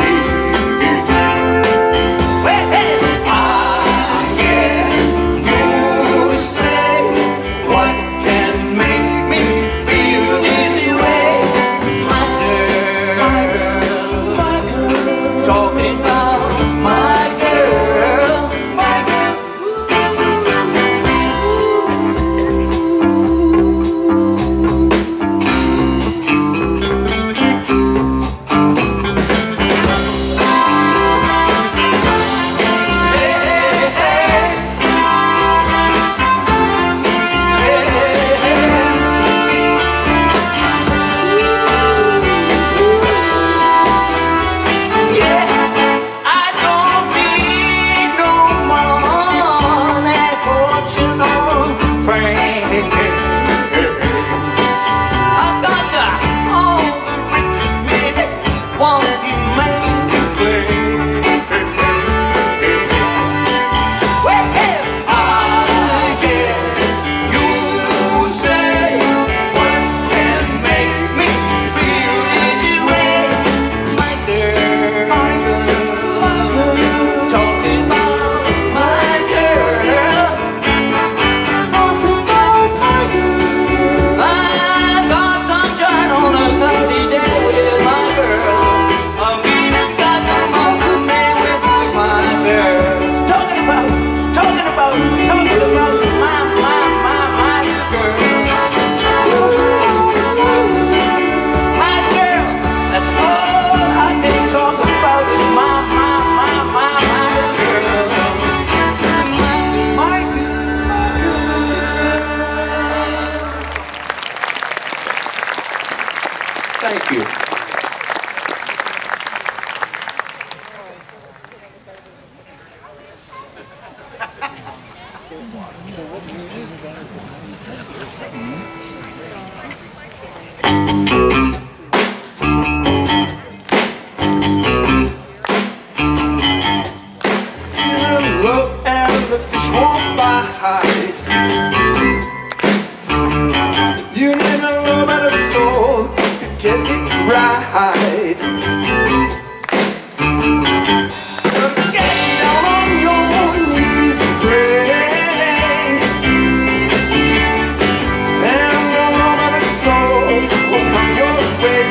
Thank you. Feeling love and the fish won't bite. You need a love and a soul to get it right. Get down on your knees and pray, and a love and a soul will come your way.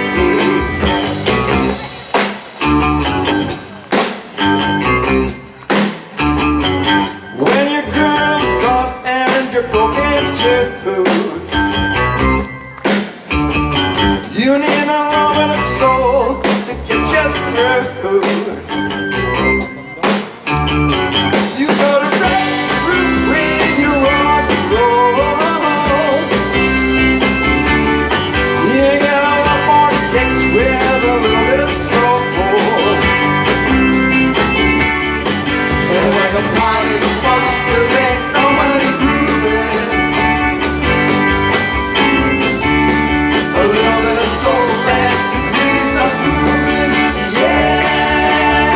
When your girl's gone and you're broken too, you need a love and a soul to get you through. You gotta break through when you rock and roll. You got a lot more kicks with a little bit of soul. And when the party's fun, 'cause ain't nobody grooving. A little bit of soul and it really starts moving, yeah.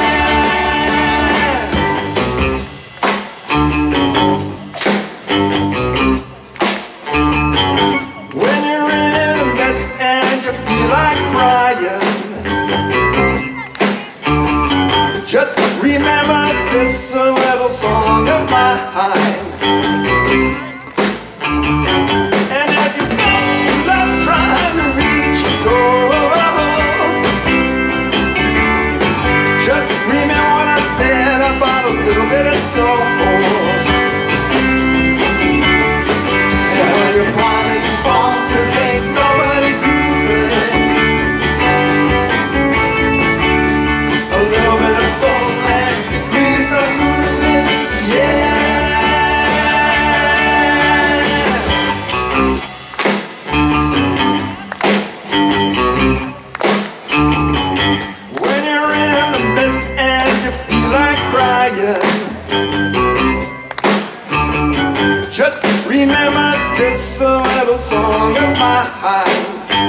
When you're in a mess and you feel like crying, just remember this little song of mine. And as you go, love trying to reach your goals, just remember what I said about a little bit of soul. And when your body's born, 'cause ain't nobody grooving. A little bit of soul and it really starts moving, yeah. When you're in the mist and you feel like crying, just remember this little song of mine.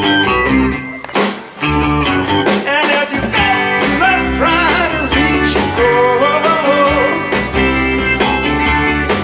And as you get love trying to reach your goals,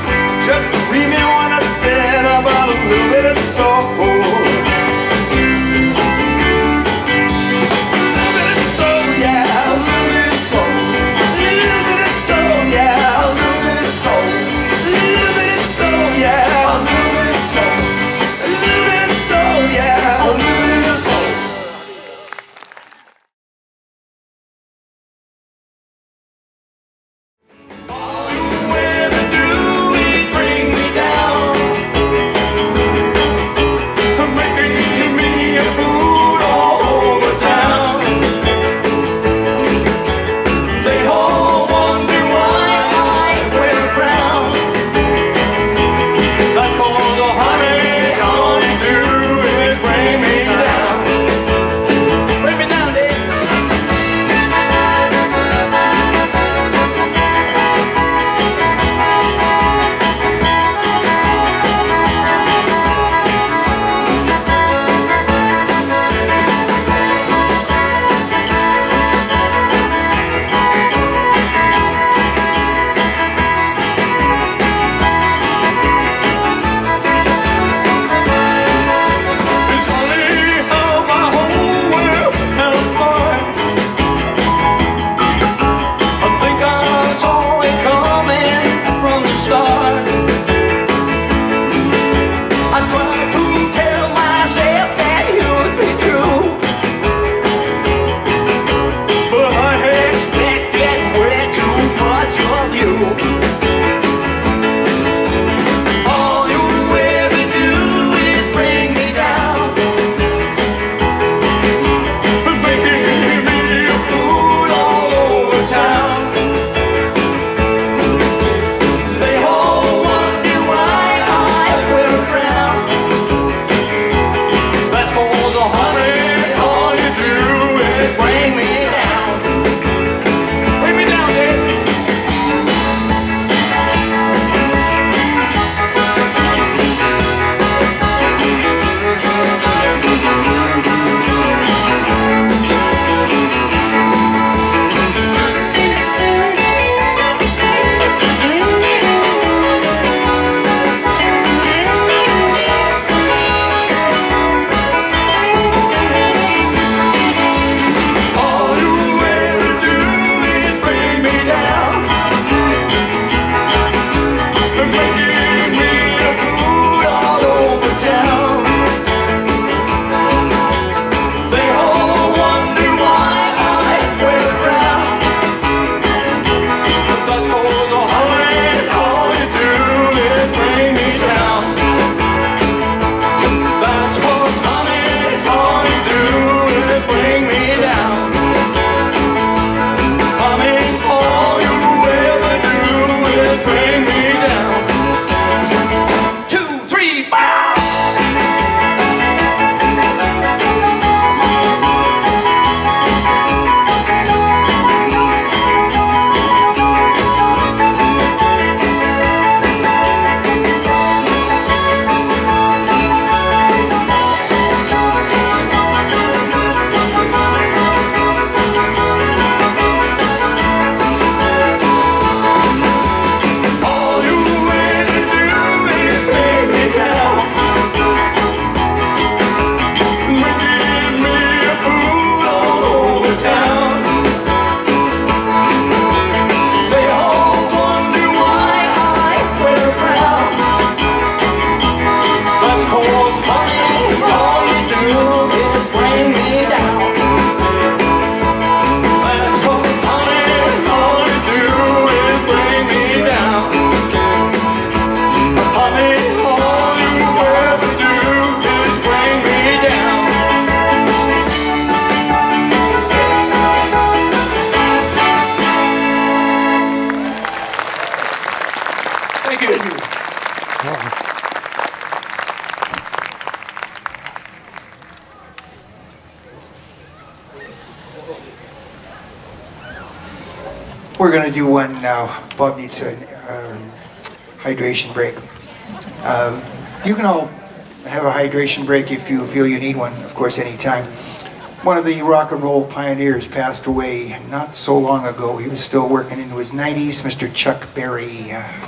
we're going to do one now. Bob needs a hydration break. You can all have a hydration break if you feel you need one, of course, anytime. One of the rock and roll pioneers passed away not so long ago. He was still working into his 90s, Mr. Chuck Berry.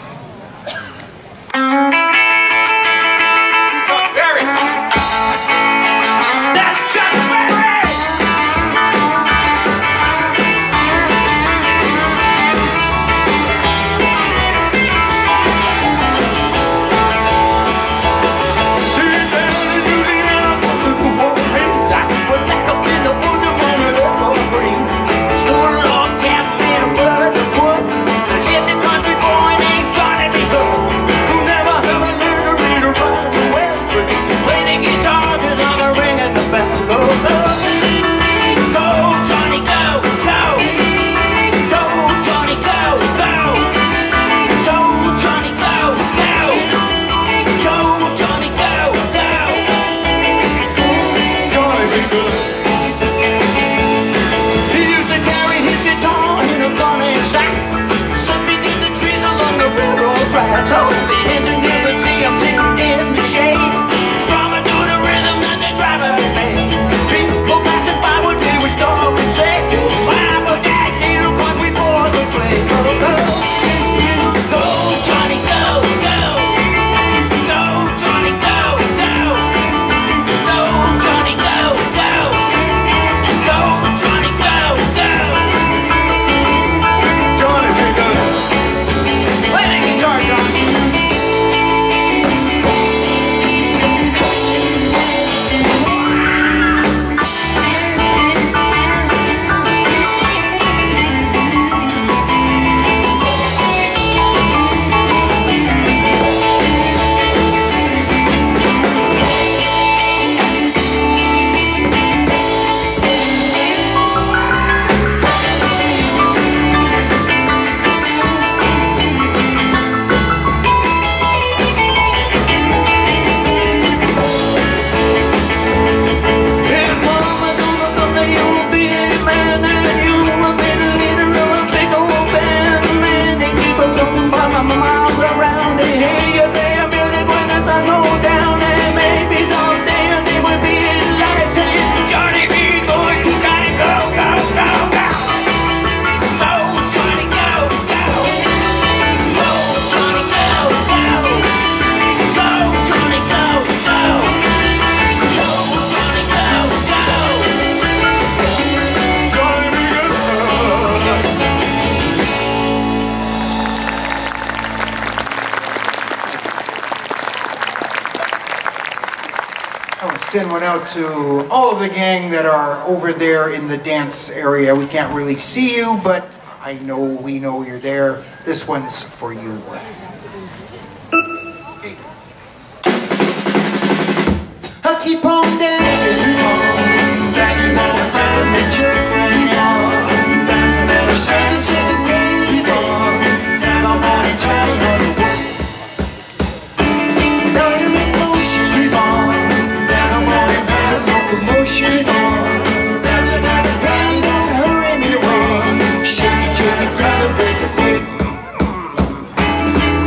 Chuck Berry! That's Chuck Berry! So the engineer would see him sitting in the shade, drumming to the rhythm that the driver made. People passing by would hear us stop and say, why would that little country boy would play? Go, go, go, Johnny, go, go, go, Johnny, go, go, go, Johnny, go, go, go, Johnny, go, go. Johnny, hey, go. Play the guitar, Johnny. Send one out to all of the gang that are over there in the dance area. We can't really see you, but we know you're there. This one's for you. I'll keep on dancing, dancing on the ground that you're crying out, shaking, shaking, baby. Come on and try another one. Now you're in motion, motion on. Hey, don't hurry me away. Shake it, try to break the break.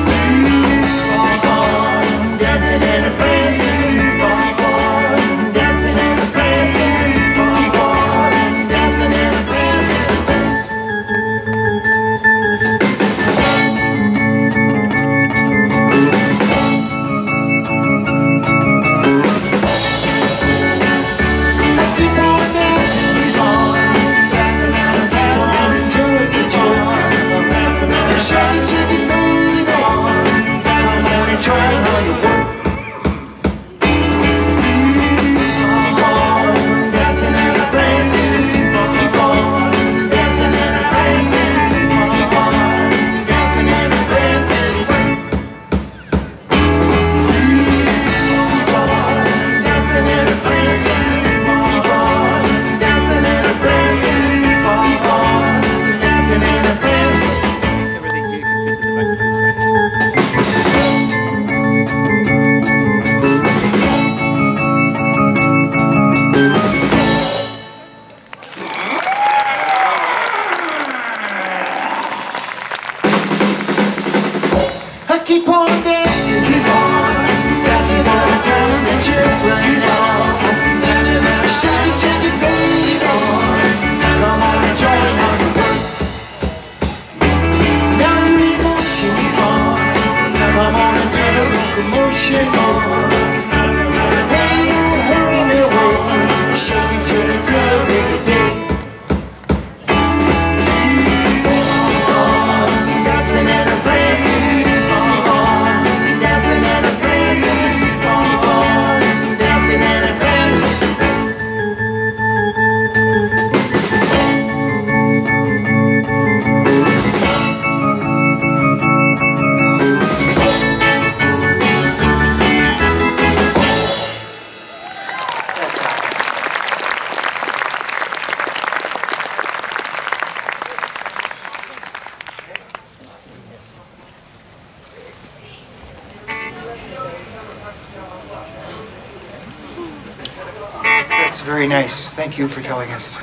That's very nice. Thank you for telling us.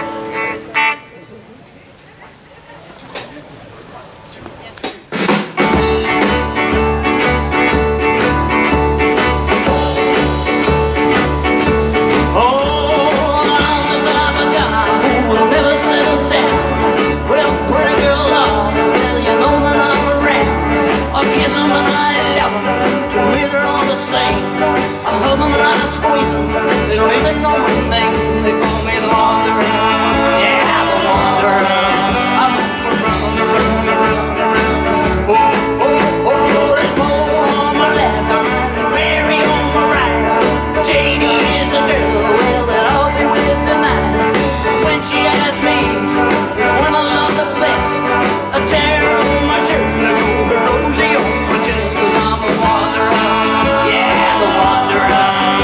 They don't even know my name. They call me the wanderer. Yeah, the wanderer. I'm around, around, around, around. Oh, oh, oh, there's more on my left and Mary on my right. Janie is a girl, well, that I'll be with tonight. When she asks me, it's when I love the best. A tear on my shirt and a rosy on my chest. 'Cause I'm a wanderer. Yeah, the wanderer.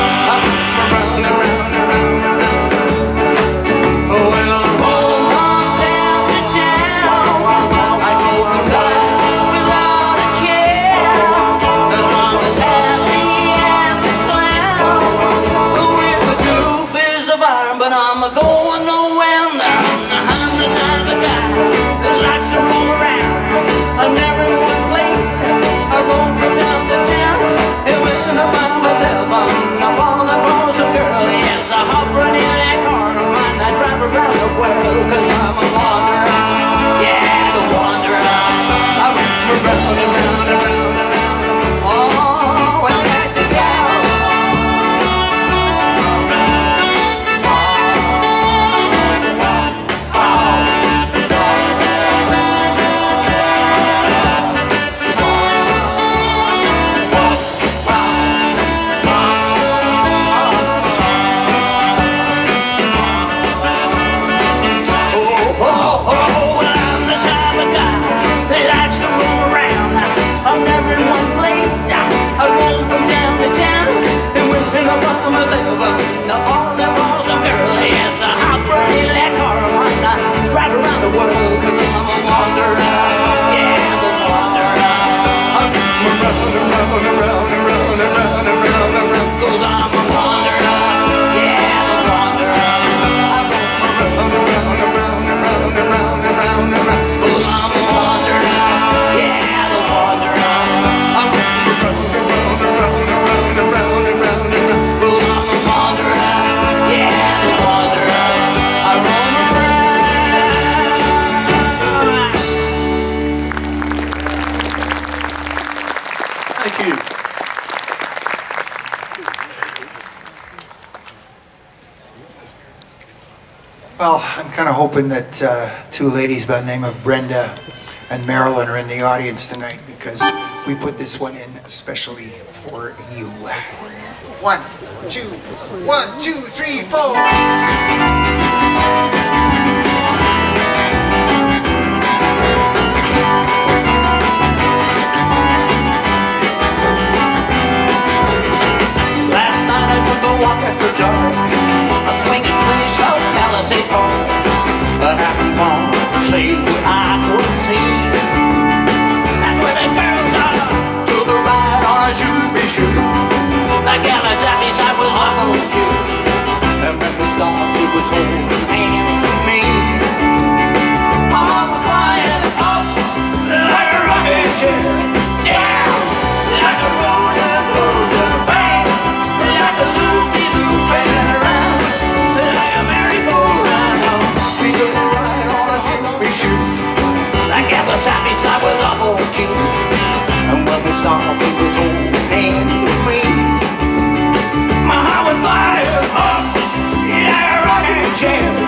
But I'm a going nowhere now. I'm the type of guy that likes to roam around. I never one place. I roam from town to town. And when I find myself I fall across a girl. Yes, I hop right in that car of mine. I drive around the world 'cause I'm a wanderer. Yeah, the wanderer. I roam around and round and round and round. Oh, well, that's a gal. Well, I'm kind of hoping that two ladies by the name of Brenda and Marilyn are in the audience tonight because we put this one in especially for you. 1, 2, 1, 2, 3, 4. Last night I took a walk after dark. A swinging place out Palisade Park. I happened upon a shade where I could see. That's where the girls are to the right on a shoe-be-shoe. The gal I sat beside was awful cute. And when we stopped, it was holding hands with me. My heart was flying up like a rocket ship, down like a roller coaster, bang like a loopy-loop, and around like a merry-go-round. We took a ride on a shoot-be-shoot. That gal I sat beside was awful cute. And when we stopped, it was holding hands with me. My heart was flying up like a rocket ship.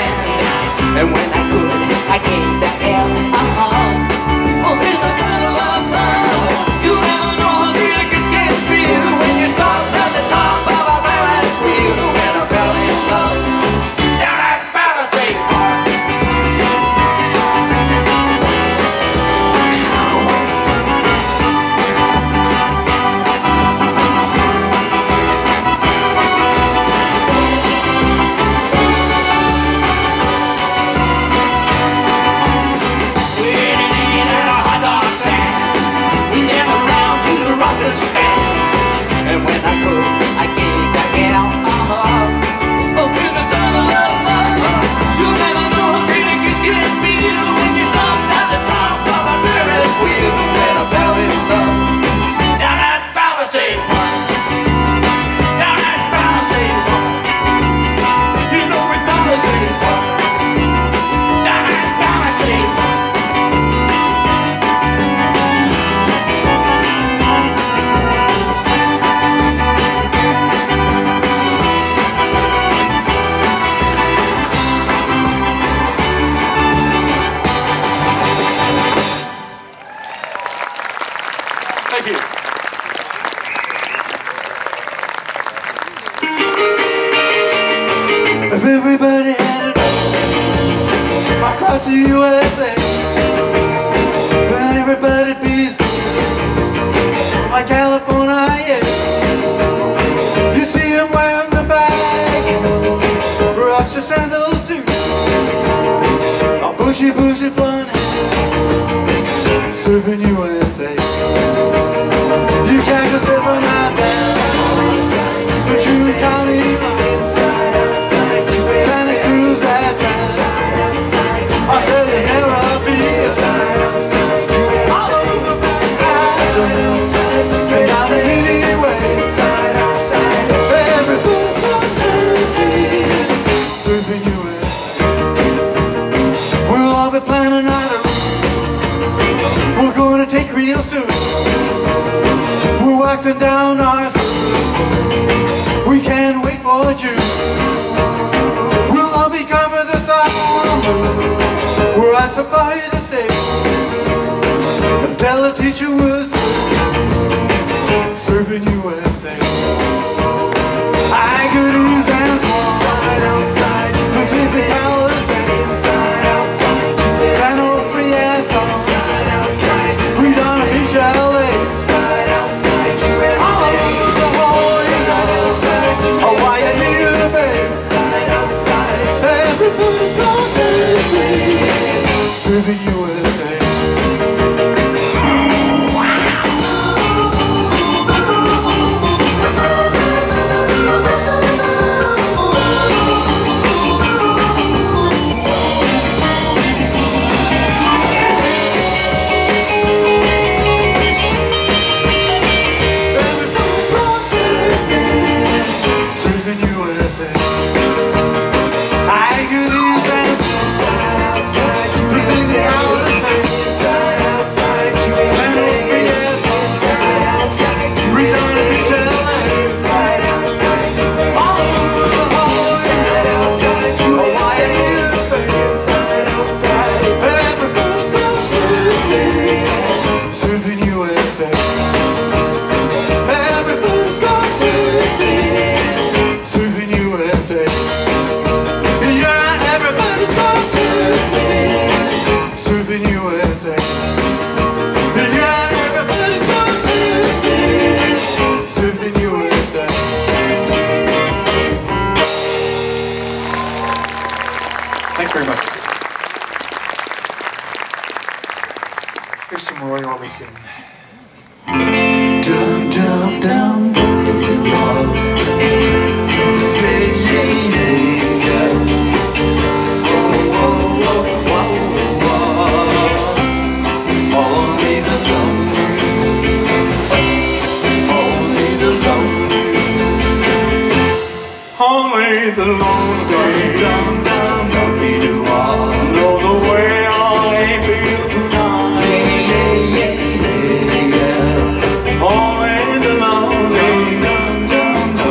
band. And when I could, I gave the hell oh, in the tunnel of love. You'll never know how Rukus can feel when you stop at the top of a Ferris wheel. When I fell in love down at Palisade Park. And when I could, I gave that gal a hug. Up in the tunnel of love. You'll never know how Rukus can feel when you stopped at the top of a Ferris wheel. When I fell in love down at Palisade Park. Down at Palisade Park. You know it's Palisade Park. Down at Palisade Park. Thank you. If everybody had enough across the USA, then everybody'd be like California, yeah. You see him wearing the bag, Rasta sandals too, a bushy blonde hair, serving USA. You can't just live on that down, but you can't even Santa Cruz address, Australia, Caribbean, all over Manhattan, and down in anyway. Everybody's gonna serving USA. We'll all be planning out a route we're gonna take real soon. We're waxing down our street. We can't wait for June. We'll all be covered this summer. We're at Safari to stay. The Della teacher was serving USA. I could use and inside, outside, Pacific Palisade, inside, outside, Channel Free and inside, outside, read on a beach, LA, inside, outside, all over the Hawaii, Hawaii near the bay, inside, outside, everybody's gonna serve me, serving USA. Thanks very much. Here's some Roy Orbison. Dum dum dum dum dum. Yeah yeah yeah. Oh oh oh oh oh. Only the lonely, only the lonely, only the lonely. Dum dum dum be do. Know the way I feel tonight. Yeah yeah yeah yeah. Only the lonely.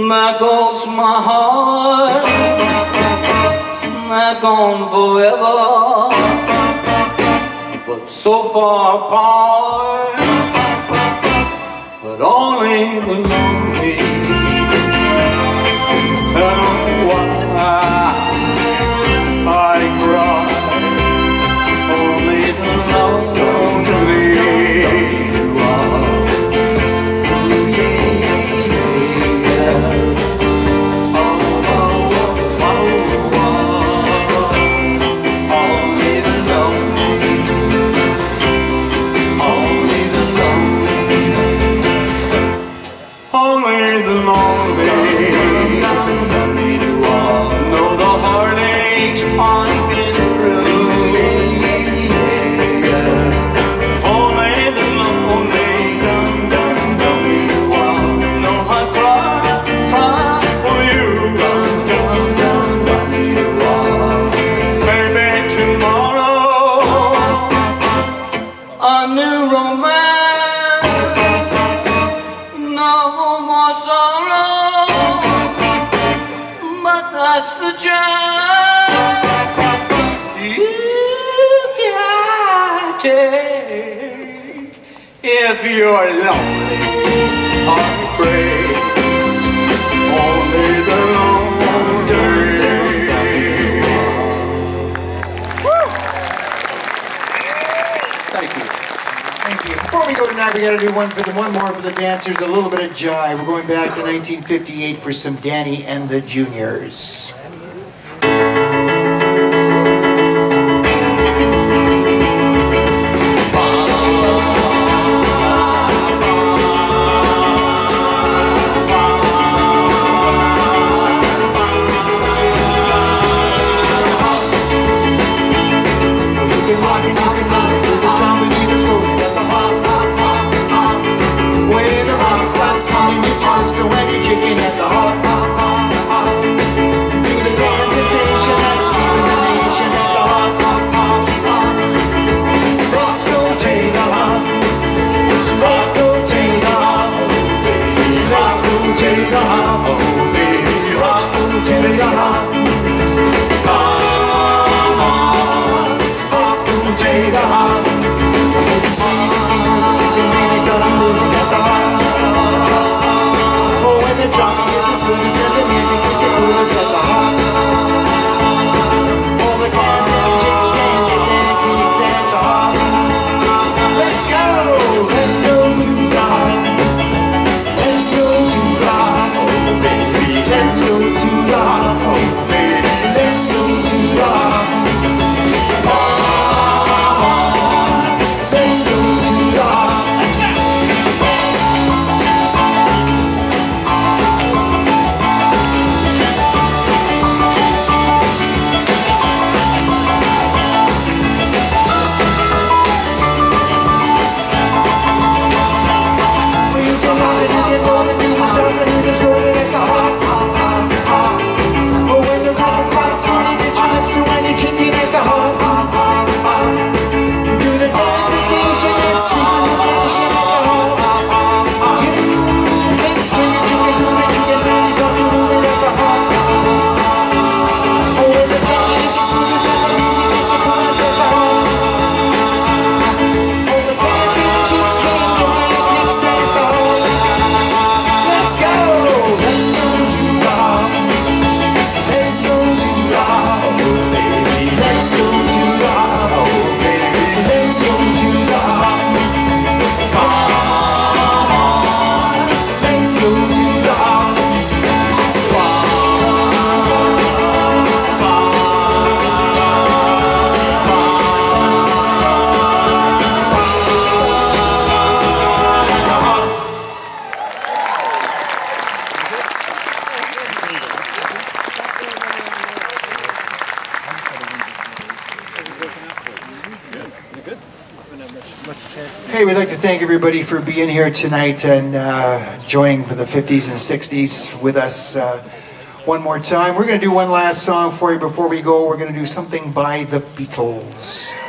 There goes my heart, they're gone forever, but so far apart, but only the lonely know why I cry. Only the lonely you are. That's the job you gotta take if you're lonely. Heartbreak, only the lonely. Thank you. Thank you. Before we go tonight, we got to do one more for the dancers, a little bit of jive. We're going back to 1958 for some Danny and the Juniors. So when you're chicken at the heart, do the dance sensation that's sweeping the nation at the heart. Let's go take the heart. Let's go take the heart. Let's go take the heart. Oh baby, let's go take the heart. Let's go take the heart. You can see the baby starting moving at the heart. The jockey is the smoothest and the music is the coolest at the heart. All the fans and chicks can get their kicks at the heart. Let's go to the heart. Let's go to the heart, oh baby. Let's go to the heart, oh baby. Let's go to the heart. Let's go to the heart. Chicken at the heart. Do the presentation and sweep the nation at the heart. You can swing it, you can move it, you can really start to move it at the heart. Oh, when the jockey is the smoothest, when the music is the coolest at the heart. Oh, the fans and chicks can get their kicks at the heart. Let's go to the heart. Let's go to the heart. Let's go to the heart, oh baby. Let's go to the heart. Come on, let's go to the heart. Hey, we'd like to thank everybody for being here tonight and joining for the 50s and 60s with us one more time. We're going to do one last song for you before we go. We're going to do something by the Beatles.